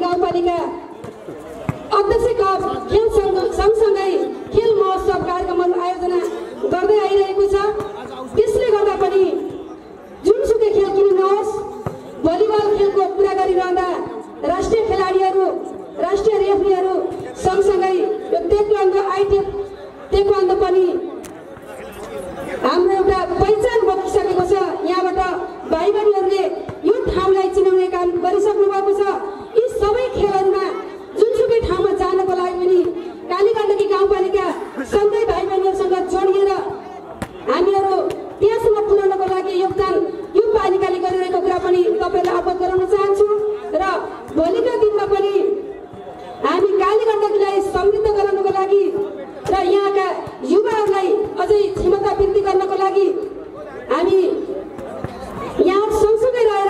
गाउँपालिका अध्यक्ष कप खेल सँगसँगै खेल महोत्सव कार्यक्रमहरू आयोजना गर्दै आइरहेको छ। त्यसले गर्दा पनि जुनसुकै खेल किन नहोस्, भलिबल खेलको कुरा गरिरहँदा राष्ट्रिय खेलाडीहरू, राष्ट्रिय रेफ्रीहरू सँगसँगै यो ताइक्वान्डो आइटिएफ ताइक्वान्डो पनि हाम्रो एउटा पहिचान बोकिसकेको छ। यहाँबाट भाइ बहिनीहरूले यो ठाउँलाई चिनाउने काम गरिसक्नु भएको छ। यी सबै खेलहरूमा जुनसुकै ठाउँमा जानको लागि पनि कालीगण्डकी गाउँपालिका सँगै भाइ बहिनीहरूसँग जोडिएर हामीहरू त्यहाँसम्म पुर्याउनको लागि योगदान यो पालिकाले गरिरहेको कुरा पनि तपाईँलाई अवगत गराउन चाहन्छु। र भोलिका दिनमा पनि हामी कालीगण्डकीलाई समृद्ध गराउनको लागि र यहाँका युवाहरूलाई अझै क्षमता वृद्धि गर्नको लागि हामी यहाँ सँगसँगै रहेर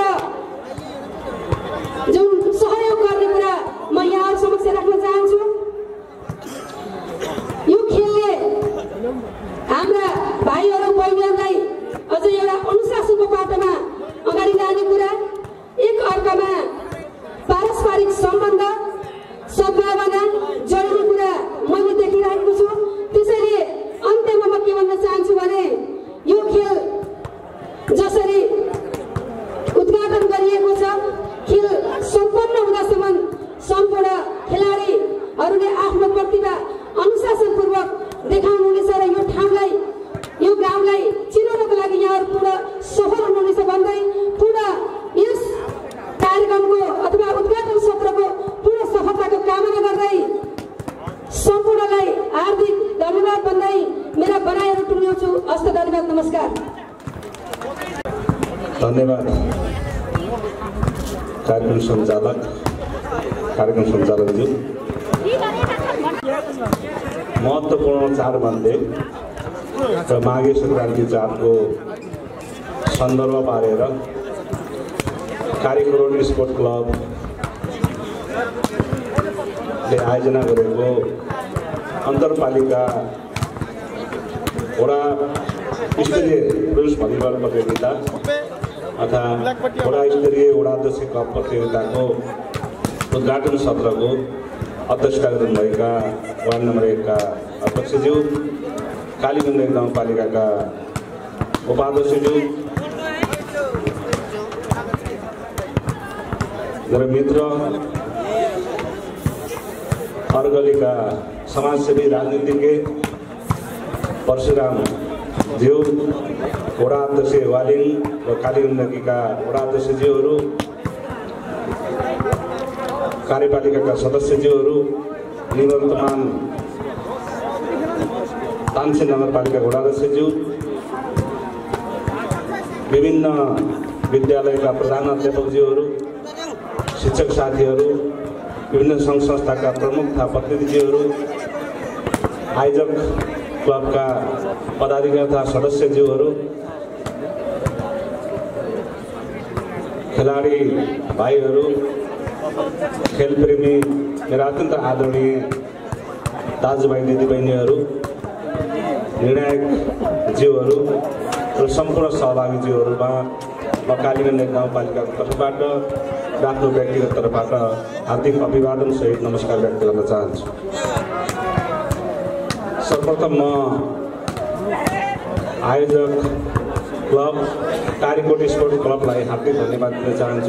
जुन सहयोग गर्ने कुरा म यहाँहरू समक्ष राख्न चाहन्छु। यो खेलले हाम्रा भाइहरू बहिनीहरूलाई अझै एउटा अनुशासनको बाटोमा अगाडि लाने कुरा, एक अर्कामा पारस्परिक सम्बन्ध सद्भावना जोड्ने कुरा मैले देखिरहेको छु। त्यसैले अन्त्यमा म के भन्न चाहन्छु भने यो खेल जसरी उद्घाटन गरिएको छ, खेल सम्पन्न हुँदासम्म सम्पूर्ण खेलाडीहरूले आफ्नो प्रतिभा अनुशासनपूर्वक देखाउनुहुनेछ र यो ठाउँलाई, यो गाउँलाई चिनाउनको लागि यहाँहरू पूर्ण सफल हुनुहुनेछ भन्दै पूर्ण यस कार्यक्रमको अथवा उद्घाटन सत्रको पूर्ण सफलताको कामना गर्दै सम्पूर्णलाई हार्दिक धन्यवाद भन्दै मेरा बनाइहरू टुङ्ग्याउँछु। हस्त धन्यवाद, नमस्कार। धन्यवाद कार्यक्रम सञ्चालक कार्यक्रम सञ्चालकज्यू। महत्त्वपूर्ण चाडमध्ये र माघे सङ्क्रान्ति चाडको सन्दर्भ पारेर कालीगण्ड स्पोर्ट क्लबले आयोजना गरेको अन्तरपालिका वडा स्तरीय पुरुष भलिबल प्रतियोगिता अथवा वडा स्तरीय वडाध्यक्ष कप प्रतियोगिताको उद्घाटन सत्रको अध्यक्षता गर्नुभएका वार्ड नम्बर एकका अध्यक्षज्यू, कालीगण्ड गाउँपालिकाका उपाध्यक्षज्यू, मेरा मित्र अर्गलीका समाजसेवी राजनीतिज्ञ परशुराम ज्यू, वडा अध्यक्ष वालिङ र कालीगण्डकीका वडा अध्यक्षज्यूहरू, कार्यपालिकाका सदस्यज्यूहरू, निवर्तमान तानसेन नगरपालिका वडा अध्यक्षज्यू, विभिन्न विद्यालयका प्रधानाध्यापकज्यूहरू, शिक्षक साथीहरू, विभिन्न सङ्घ संस्थाका प्रमुख तथा प्रतिनिधिज्यूहरू, आयोजक क्लबका पदाधिकारी तथा सदस्यज्यूहरू, खेलाडी भाइहरू, खेलप्रेमी मेरा अत्यन्त आदरणीय दाजुभाइ दिदीबहिनीहरू, निर्णायक ज्यूहरू र सम्पूर्ण सहभागी ज्यूहरूमा म कालीगण्ड गाउँपालिकाको तर्फबाट र आफ्नो व्यक्तिगत तर्फबाट हार्दिक अभिवादन सहित नमस्कार व्यक्त गर्न चाहन्छु। सर्वप्रथम म आयोजक क्लब कालीगण्ड स्पोर्ट क्लबलाई हार्दिक धन्यवाद दिन चाहन्छु।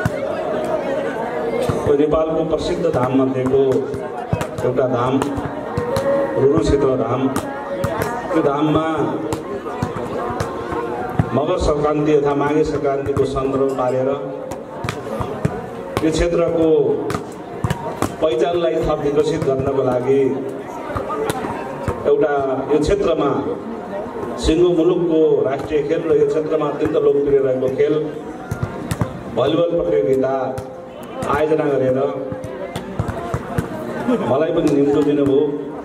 नेपालको प्रसिद्ध धाम मध्येको एउटा धाम रुरु क्षेत्र धाम, त्यो धाममा मगर सङ्क्रान्ति अथवा माघे सङ्क्रान्तिको सन्दर्भ पारेर यो क्षेत्रको पहिचानलाई थप विकसित गर्नको लागि एउटा यो क्षेत्रमा सिङ्गो मुलुकको राष्ट्रिय खेल र यो क्षेत्रमा अत्यन्त लोकप्रिय रहेको खेल भलिबल प्रतियोगिता आयोजना गरेर मलाई पनि निम्तो दिनुभयो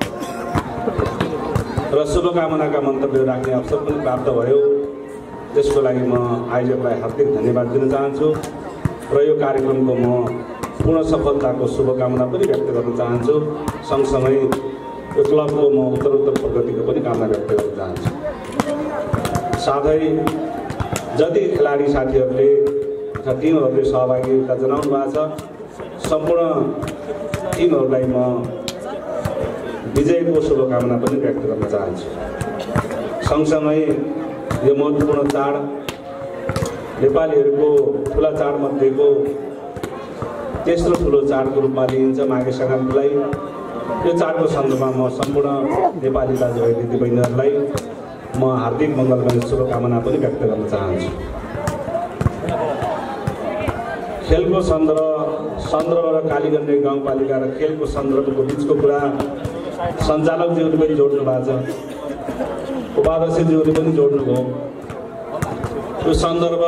र शुभकामनाका मन्तव्य राख्ने अवसर पनि प्राप्त भयो। त्यसको लागि म आयोजकलाई हार्दिक धन्यवाद दिन चाहन्छु र यो कार्यक्रमको म पूर्ण सफलताको शुभकामना पनि व्यक्त गर्न चाहन्छु। सँगसँगै यो क्लबको म उत्तरोत्तर प्रगतिको पनि कामना व्यक्त गर्न चाहन्छु। साथै जति खेलाडी साथीहरूले अथवा टिमहरूले सहभागिता जनाउनु भएको छ सम्पूर्ण टिमहरूलाई म विजयको शुभकामना पनि व्यक्त गर्न चाहन्छु। सँगसँगै यो महत्त्वपूर्ण चाड नेपालीहरूको ठुला चाडमध्येको तेस्रो ठुलो चाडको रूपमा लिइन्छ माघे सङ्क्रान्तिलाई। यो चाडको सन्दर्भमा म सम्पूर्ण नेपाली दाजुभाइ दिदीबहिनीहरूलाई म हार्दिक मङ्गलमय शुभकामना पनि व्यक्त गर्न चाहन्छु। खेलको सन्दर्भ सन्दर्भ र कालीगण्डे गाउँपालिका र खेलको सन्दर्भको बिचको कुरा सञ्चालकज्यूले पनि जोड्नु भएको छ, उपाध्यक्षज्यूले पनि जोड्नुभयो। यो सन्दर्भ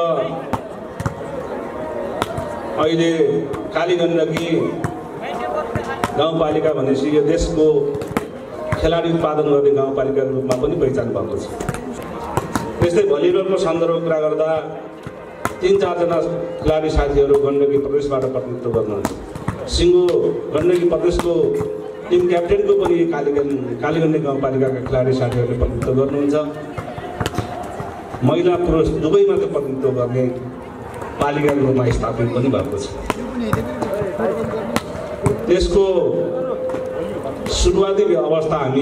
अहिले कालीगण्डकी गाउँपालिका भनेपछि यो देशको खेलाडी उत्पादन गर्ने गाउँपालिकाको रूपमा पनि पहिचान भएको छ। त्यस्तै भलिबलको सन्दर्भको कुरा गर्दा तीन चारजना खेलाडी साथीहरू गण्डकी प्रदेशबाट प्रतिनिधित्व गर्नुहुन्छ। सिङ्गो गण्डकी प्रदेशको टिम क्याप्टेनको पनि कालीगण्ड कालीगण्डे गाउँपालिकाका खेलाडी साथीहरूले प्रतिनिधित्व गर्नुहुन्छ। महिला पुरुष दुवैमा त प्रतिनिधित्व गर्ने पालिकाको रूपमा स्थापित पनि भएको छ। त्यसको सुरुवाती अवस्था हामी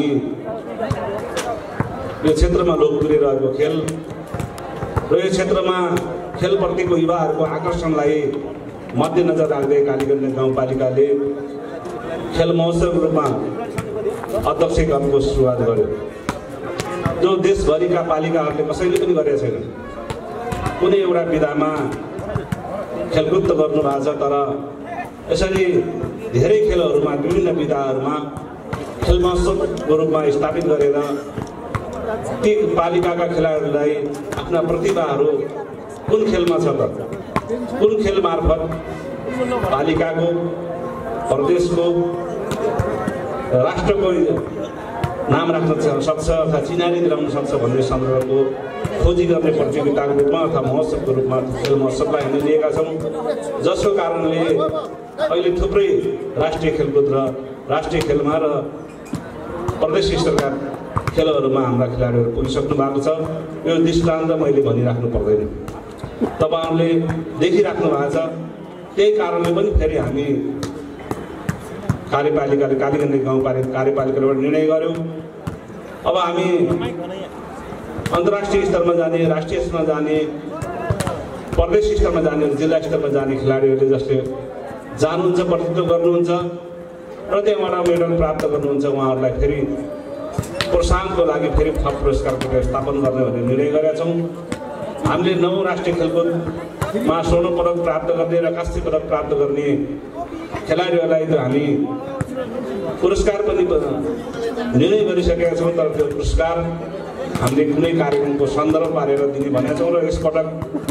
यो क्षेत्रमा लोकप्रिय रहेको खेल र यो क्षेत्रमा खेलप्रतिको युवाहरूको आकर्षणलाई मध्यनजर राख्दै कालीगण्डे गाउँपालिकाले खेल महोत्सवको रूपमा अध्यक्ष गर्नुको सुरुवात गर्यो, जो देशभरिका पालिकाहरूले कसैले पनि गरेका छैन। कुनै एउटा विधामा खेलकुद त गर्नु भएको छ, तर यसरी धेरै खेलहरूमा विभिन्न विधाहरूमा खेल महोत्सवको रूपमा स्थापित गरेर ती पालिकाका खेलाडीहरूलाई आफ्ना प्रतिभाहरू कुन खेलमा छ त, कुन खेल मार्फत पालिकाको, प्रदेशको, राष्ट्रको नाम राख्न सक्छ अथवा चिनारी दिलाउन सक्छ भन्ने सन्दर्भको खोजी गर्ने प्रतियोगिताको रूपमा अथवा महोत्सवको रूपमा खेल महोत्सवलाई हामी लिएका छौँ, जसको कारणले अहिले थुप्रै राष्ट्रिय खेलकुद र राष्ट्रिय खेलमा र प्रदेश स्तरका खेलहरूमा हाम्रा खेलाडीहरू पुगिसक्नु भएको छ। यो दृष्टान्त मैले भनिराख्नु पर्दैन, तपाईँहरूले देखिराख्नु भएको छ। त्यही कारणले पनि फेरि हामी कार्यपालिकाले कालीगण्डे गाउँपालिका कार्यपालिकाबाट निर्णय गऱ्यौँ, अब हामी अन्तर्राष्ट्रिय स्तरमा जाने, राष्ट्रिय स्तरमा जाने, प्रदेश स्तरमा जाने, जिल्ला स्तरमा जाने खेलाडीहरूले जसले जानुहुन्छ, प्रतिनिधित्व गर्नुहुन्छ र त्यहाँबाट मेडल प्राप्त गर्नुहुन्छ, उहाँहरूलाई फेरि प्रोत्साहनको लागि फेरि थप पुरस्कारको व्यवस्थापन गर्ने भन्ने निर्णय गरेका छौँ। हामीले नौ राष्ट्रिय खेलकुदमा स्वर्ण पदक प्राप्त गर्ने र काँस्य पदक प्राप्त गर्ने खेलाडीहरूलाई त हामी पुरस्कार पनि निर्णय गरिसकेका छौँ, तर त्यो पुरस्कार हामीले कुनै कार्यक्रमको सन्दर्भ पारेर दिने भनेका छौँ। र यसपटक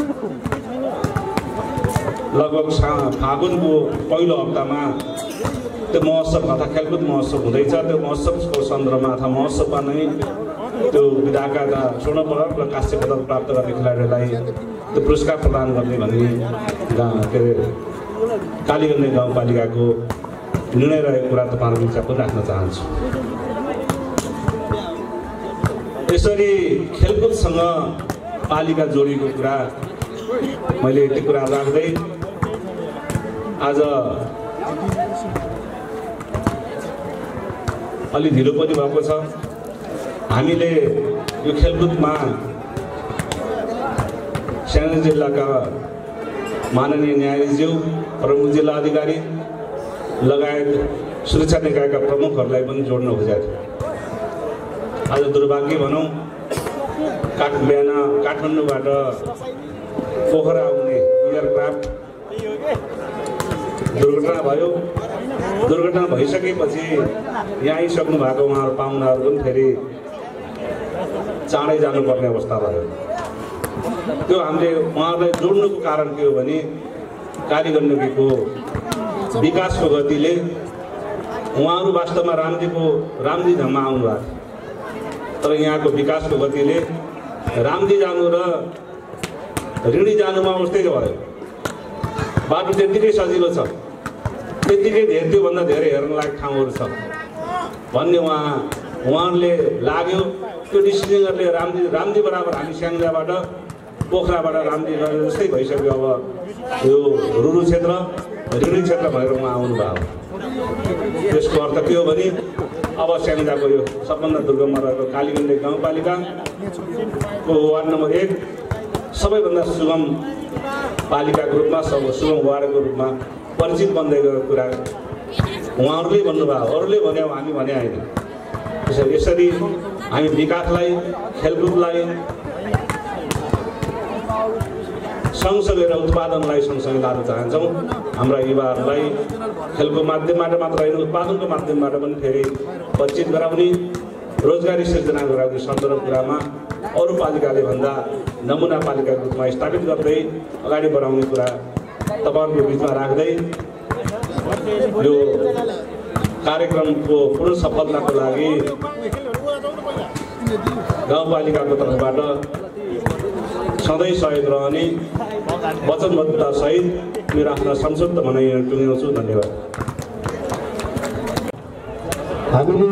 लगभग फागुनको पहिलो हप्तामा त्यो महोत्सव अथवा खेलकुद महोत्सव हुँदैछ। त्यो महोत्सवको सन्दर्भमा अथवा महोत्सवमा नै त्यो विधाका स्वर्ण पदक र काँस्य पदक प्राप्त गर्ने खेलाडीहरूलाई त्यो पुरस्कार प्रदान गर्ने भन्ने के अरे कालीगण्डे गाउँपालिकाको निर्णय रहेको कुरा तपाईँहरूको बिचमा पनि राख्न चाहन्छु। यसरी खेलकुदसँग पालिका जोडिएको कुरा मैले यति कुरा राख्दै आज अलि ढिलो पनि भएको छ। हामीले यो खेलकुदमा स्याङ्जा जिल्लाका माननीय न्यायाधीशज्यू, प्रमुख जिल्ला अधिकारी लगायत सुरक्षा निकायका प्रमुखहरूलाई पनि जोड्न खोजेको थियो। आज दुर्भाग्य भनौँ, काठ बिहान काठमाडौँबाट पोखरा आउने एयरक्राफ्ट दुर्घटना भयो। दुर्घटना भइसकेपछि यहाँ आइसक्नु भएको उहाँहरू पाहुनाहरू पनि फेरि चाँडै जानुपर्ने अवस्था भयो। त्यो हामीले उहाँहरूलाई जोड्नुको कारण के हो भने कालीगण्डकीको विकासको गतिले उहाँहरू वास्तवमा रामजीको रामजी धाममा आउनुभएको थियो, तर यहाँको विकासको गतिले रामजी जानु र ऋणी जानुमा उस्तै भयो। बाटो त्यत्तिकै सजिलो छ, त्यत्तिकै धेरै त्योभन्दा धेरै हेर्नलायक ठाउँहरू छ भन्ने उहाँ उहाँहरूले लाग्यो। त्यो डिसिजनहरूले रामजी रामजी बराबर हामी स्याङ्जाबाट पोखराबाट रामजी जस्तै भइसक्यो। अब यो रुरु क्षेत्र ऋणी क्षेत्र भएर उहाँ आउनुभयो। त्यसको अर्थ के हो भने अब स्याङ्जाको यो सबभन्दा दुर्गममा रहेको कालीगण्डकी गाउँपालिकाको वार्ड नम्बर एक सबैभन्दा सुगम पालिकाको रूपमा सब सुगम वार्डको रूपमा परिचित बन्दै गएको कुरा उहाँहरूले भन्नुभयो, अरूले भने हामी भने होइन। त्यसरी यसरी हामी विकासलाई खेलकुदलाई सँगसँगै र उत्पादनलाई सँगसँगै लान चाहन्छौँ। हाम्रा युवाहरूलाई खेलको माध्यमबाट मात्र होइन उत्पादनको माध्यमबाट पनि फेरि परिचित गराउने रोजगारी सिर्जना गराउने सन्दर्भ कुरामा अरू पालिकाले भन्दा नमुना पालिकाको रूपमा स्थापित गर्दै अगाडि बढाउने कुरा तपाईँहरूको बिचमा राख्दै यो कार्यक्रमको पूर्ण सफलताको लागि गाउँपालिकाको तर्फबाट सधैँ सहयोग रहने वचनबद्धतासहित मेरो आफ्ना संक्षिप्त भनाइ टुङ्ग्याउँछु। धन्यवाद। हामीले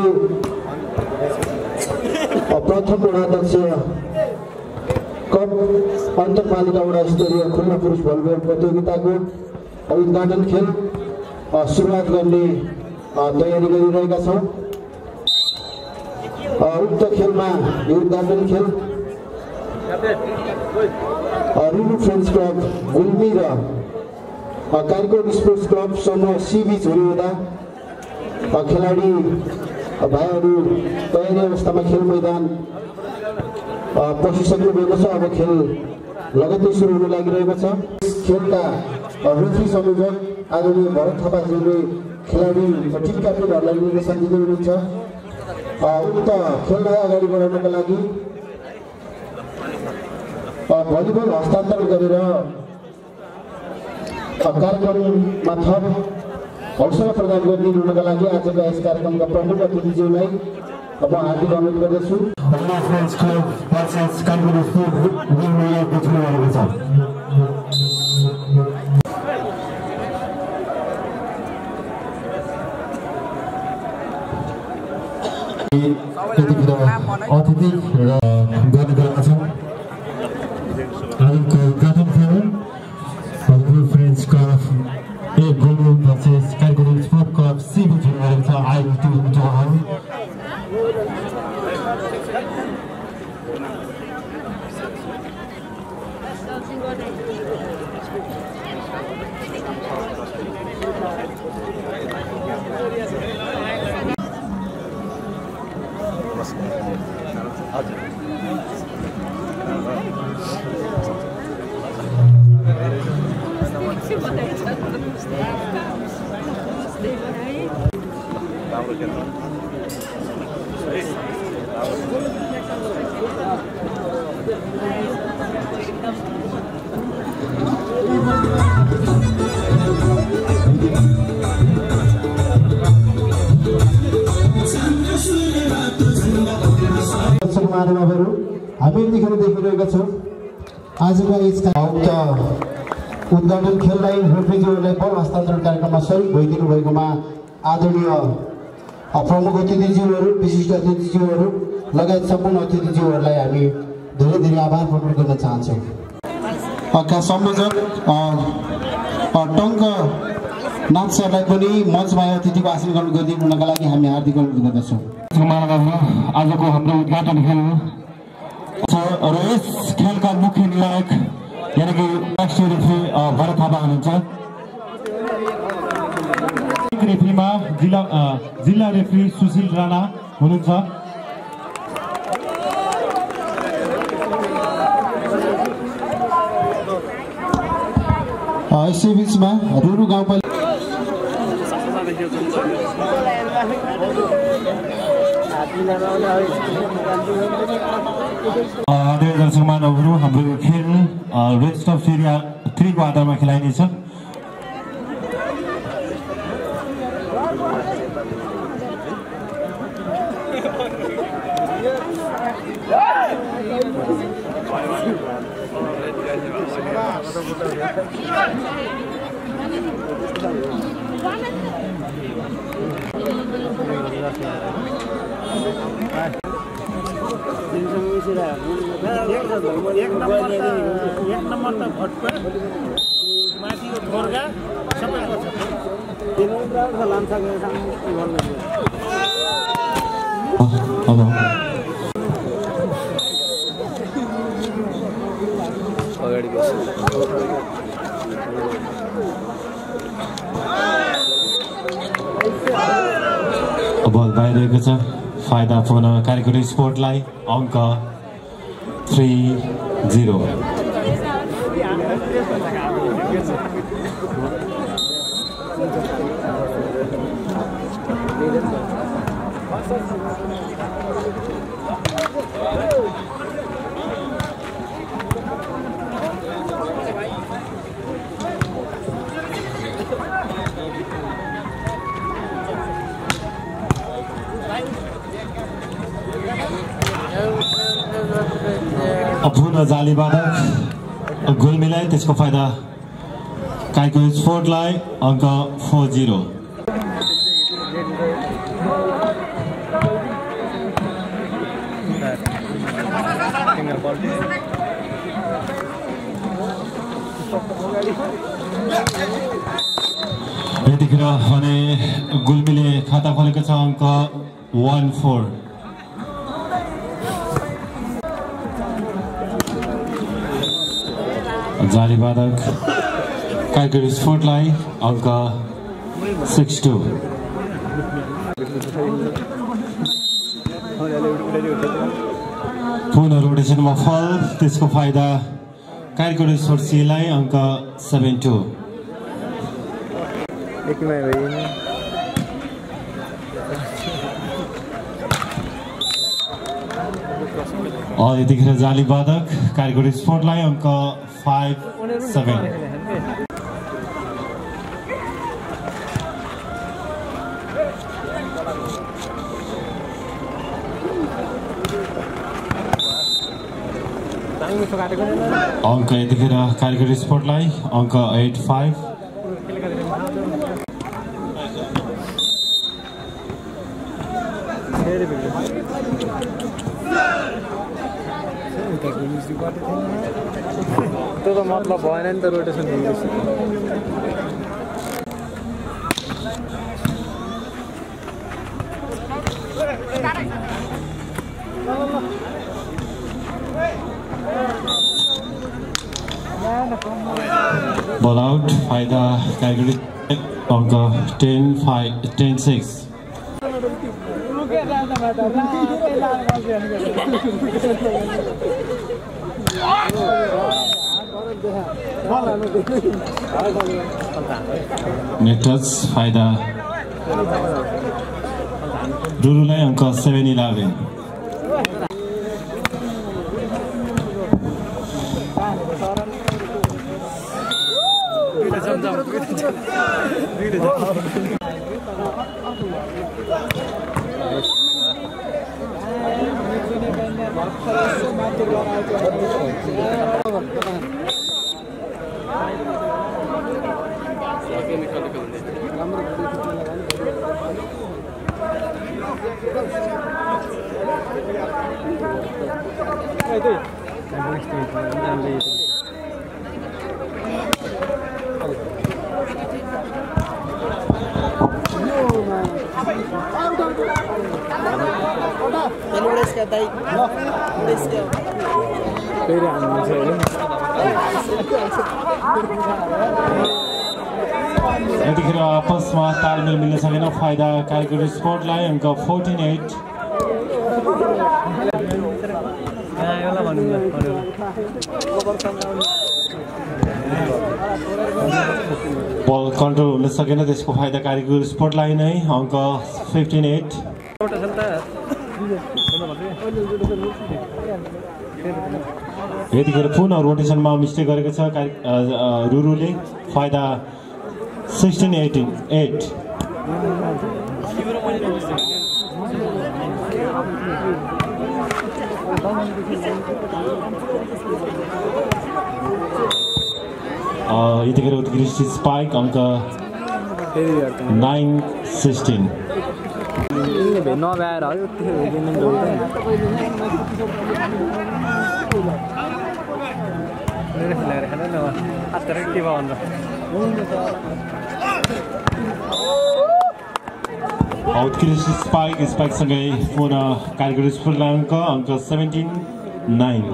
प्रथम वडाध्यक्ष कप अन्तरपालिका वडा स्तरीय खुल्ला पुरुष भलिबल प्रतियोगिताको उद्घाटन खेल सुरुवात गर्ने तयारी गरिरहेका छौँ। उक्त खेलमा यो उद्घाटन खेल रिनु फ्रेन्ड्स क्लब गुल्मी र कालीकोट स्पोर्ट्स क्लब समूह सी बीच हुँदा खेलाडी भाइहरू तयारी अवस्थामा खेल मैदान पसिसक्नु भएको छ। अब खेल लगत्तै सुरु हुन लागिरहेको छ। खेलका रेफ्री संयोजक आदरणीय भरत थापाज्यूले खेलाडी टिमका टिमहरूलाई निर्देशन दिँदै हुनुहुन्छ। उक्त खेललाई अगाडि बढाउनका लागि भलिबल हस्तान्तरण गरेर कार्यक्रममा थप हौसला प्रदान गरिदिनुका लागि आजका यस कार्यक्रमका प्रमुख अतिथिज्यूलाई म हार्दिक अनुरोध गर्दछु। अतिथि र गर्ने गएका छौँ। आजको उद्घाटन खेल फ्रेन्ड्स क्लब ए गोलु versus Kalikot sport club C बीच हुने छ। आएको त्यो उहाँहरू महानुभावहरू हामी यतिखेर देखिरहेका छौँ। आजको यस उद्घाटन खेललाई रेफ्रीज्यूहरूलाई बल हस्तान्तरण कार्यक्रममा सहयोग भइदिनु भएकोमा आदरणीय प्रमुख अतिथिज्यूहरू विशिष्ट अतिथिज्यूहरू लगायत सम्पूर्ण अतिथिज्यूहरूलाई हामी धेरै धेरै आभार प्रकट गर्न चाहन्छौँ। का संयोजक टङ्क नाथ सरलाई पनि मञ्चमा अतिथिको आसन ग्रहण गरिदिनुका लागि हामी हार्दिक अनुरोध गर्दछौँ। आजको हाम्रो उद्घाटन खेल र यस खेलका मुख्य निर्णायक यानि कि राष्ट्रिय रेफ्री भरत थापा हुनुहुन्छ। रेफ्रीमा जिल्ला जिल्ला रेफ्री सुशील राणा हुनुहुन्छ। यसै बिचमा रुरु गाउँपालिका दर्शक महानुभावहरू हाम्रो खेल रेस्ट अफ एरिया थ्रीको आधारमा खेलाइनेछ। एक नम्बर त भट्ट माथिको थोरगा सबै पर्छ हेलो बल बाहिरहेको छ फाइदा पुनः कार्यक्रम स्पोर्टलाई अङ्क थ्री जिरो पुनः जालीबाधक गोल मिलाए त्यसको फाइदा काइको स्पोर्टलाई अङ्क फोर जिरो यतिखेर भने गुल्मीले खाता खोलेको छ अङ्क वान फोर जालीबाधक काइको स्पोर्टलाई अङ्क सिक्स टू पुनः रोटेसनमा फल त्यसको फाइदा काइको स्पोर्ट सीलाई अङ्क सेभेन टू यतिखेर जालीबाधक काइको स्पोर्टलाई अङ्क फाइभ सेभेन अङ्क यतिखेर काइको स्पोर्टलाई अङ्क एट फाइभ त्यो त मतलब भएन नि त रोटेसन बल आउट फाइदा काइको अङ्क टेन फाइभ टेन सिक्स नेटच फाइदा रुरुलाई अङ्क सेभेन इलेभेन यतिखेर आपसमा तालमेल मिल्न सकेन फाइदा काइको स्पोर्टलाई अङ्क फोर्टिन एट बल कन्ट्रोल हुन सकेन त्यसको फाइदा काइको स्पोर्टलाई नै अङ्क फिफ्टिन एट यतिखेर पुनः रोटेसनमा मिस्टेक गरेको छ रुरुले फाइदा सिक्सटिन एटिन एट यतिखेर उत्कृष्ट स्पाइक अङ्क नाइन सिक्सटिन नभएर हो उत्कृष्ट स्पाइक स्पाइकसँगै पुनः कालीगढ स्फुर्लाङको अङ्क सेभेन्टिन नाइन।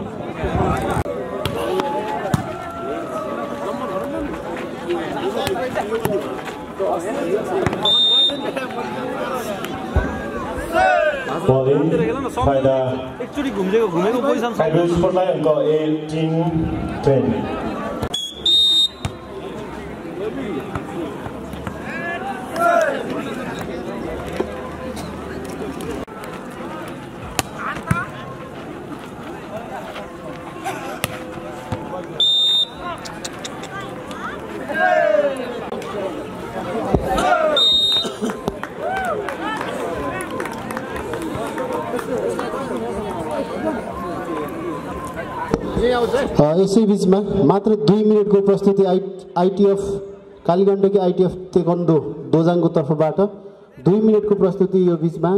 फाइदा एकचोटि घुमेको घुमेको पोजिसन कालीगढ स्फुर्लाङ अङ्क एटिन टेन। यसै बिचमा मात्र दुई मिनटको प्रस्तुति I ITF Kaligandaki ITF taekwondo दोजाङको तर्फबाट दुई मिनटको प्रस्तुति यो बिचमा।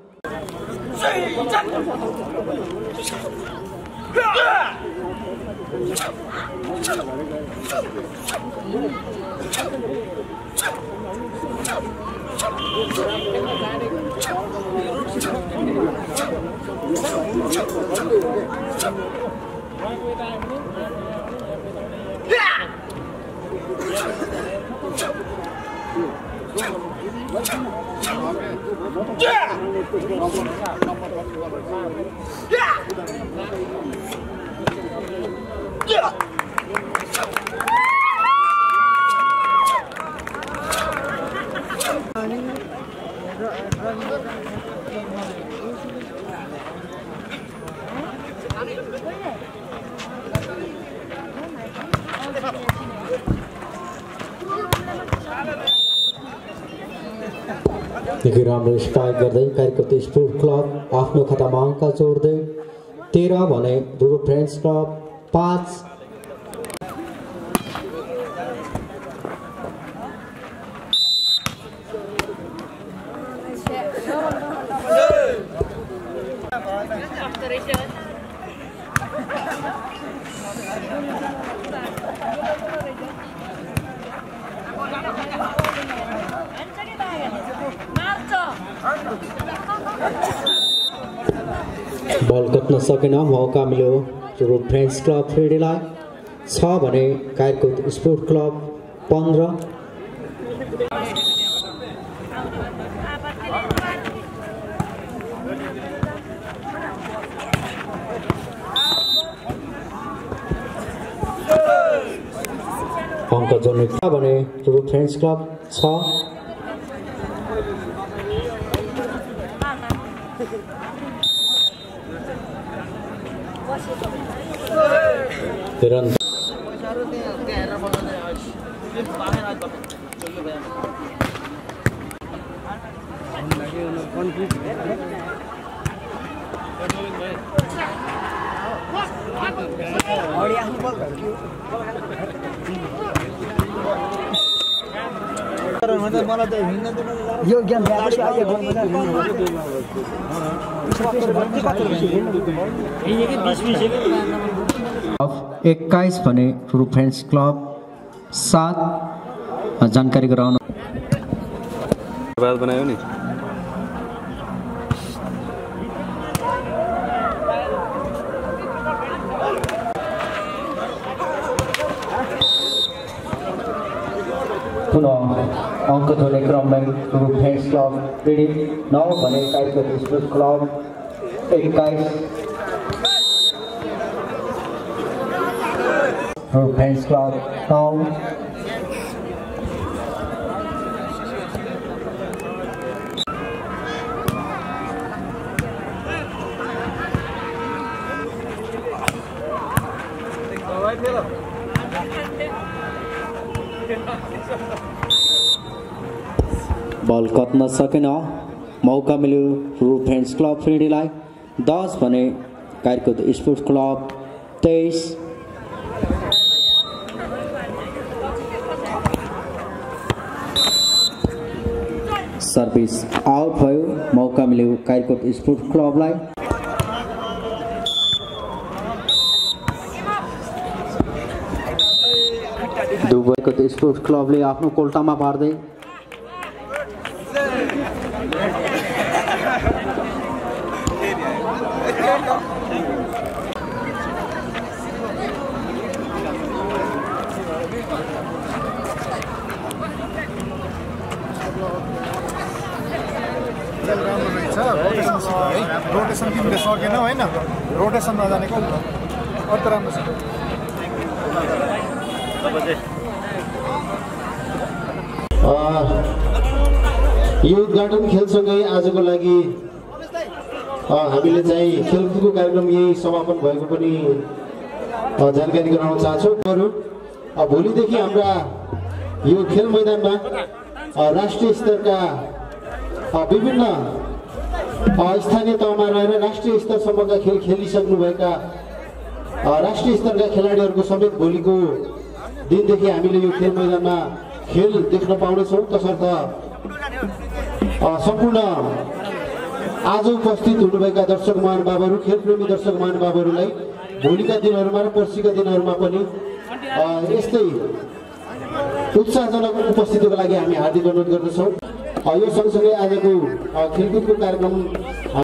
निकै राम्रो स्पाइक गर्दै कार्यकर्ता स्पोर्ट क्लब आफ्नो खातामा अङ्क जोड्दै तेह्र भने धुरो फ्रेन्ड्स क्लब पाँच। बल कट्न सकेन, मौका मिल्यो जो फ्रेन्ड्स क्लब फेडीलाई छ भने कायरकोट स्पोर्ट क्लब पन्ध्र। अङ्क जोड्ने भने जो फ्रेन्ड्स क्लब छ। यो गेम एक्काइस भने ट्रु फ्रेन्ड्स क्लब सात। जानकारी गराउन बनायो नि पुनः अङ्क जोड्ने क्रममा ट्रु फ्रेन्ड्स क्लब रेडी नौ भने कायरकोट स्पोर्ट्स क्लब एक्काइस। ट्रु फ्रेन्ड्स क्लब नौ। बल कट्न सकेन, मौका मिल्यो ट्रु फ्रेन्ड्स क्लब फ्रेडीलाई दस भने कायरकोट स्पोर्ट्स क्लब तेइस। सर्भिस आउट भयो, मौका मिल्यो कायरकोट स्पोर्ट्स क्लबलाई। दुबईको त्यो स्पोर्ट्स क्लबले आफ्नो कोल्टामा पार्दै रोटेसन तिमीले सकेनौ होइन रोटेसन नजानेको अति राम्रो छ यो उद्घाटन खेलसँगै आजको लागि हामीले चाहिँ खेलकुदको कार्यक्रम यही समापन भएको पनि जानकारी गराउन चाहन्छौँ। अरू भोलिदेखि हाम्रा यो खेल मैदानमा राष्ट्रिय स्तरका विभिन्न स्थानीय तहमा रहेर राष्ट्रिय स्तरसम्मका खेल खेलिसक्नुभएका राष्ट्रिय स्तरका खेलाडीहरूको समेत भोलिको दिनदेखि हामीले यो खेल मैदानमा खेल देख्न पाउनेछौँ। तसर्थ सम्पूर्ण आज उपस्थित हुनुभएका दर्शक महानुभावहरू खेलप्रेमी दर्शक महानुभावहरूलाई भोलिका दिनहरूमा र पर्सिका दिनहरूमा पनि यस्तै उत्साहजनक उपस्थितिको लागि हामी हार्दिक अनुरोध गर्दछौँ। यो सँगसँगै आजको खेलकुदको कार्यक्रम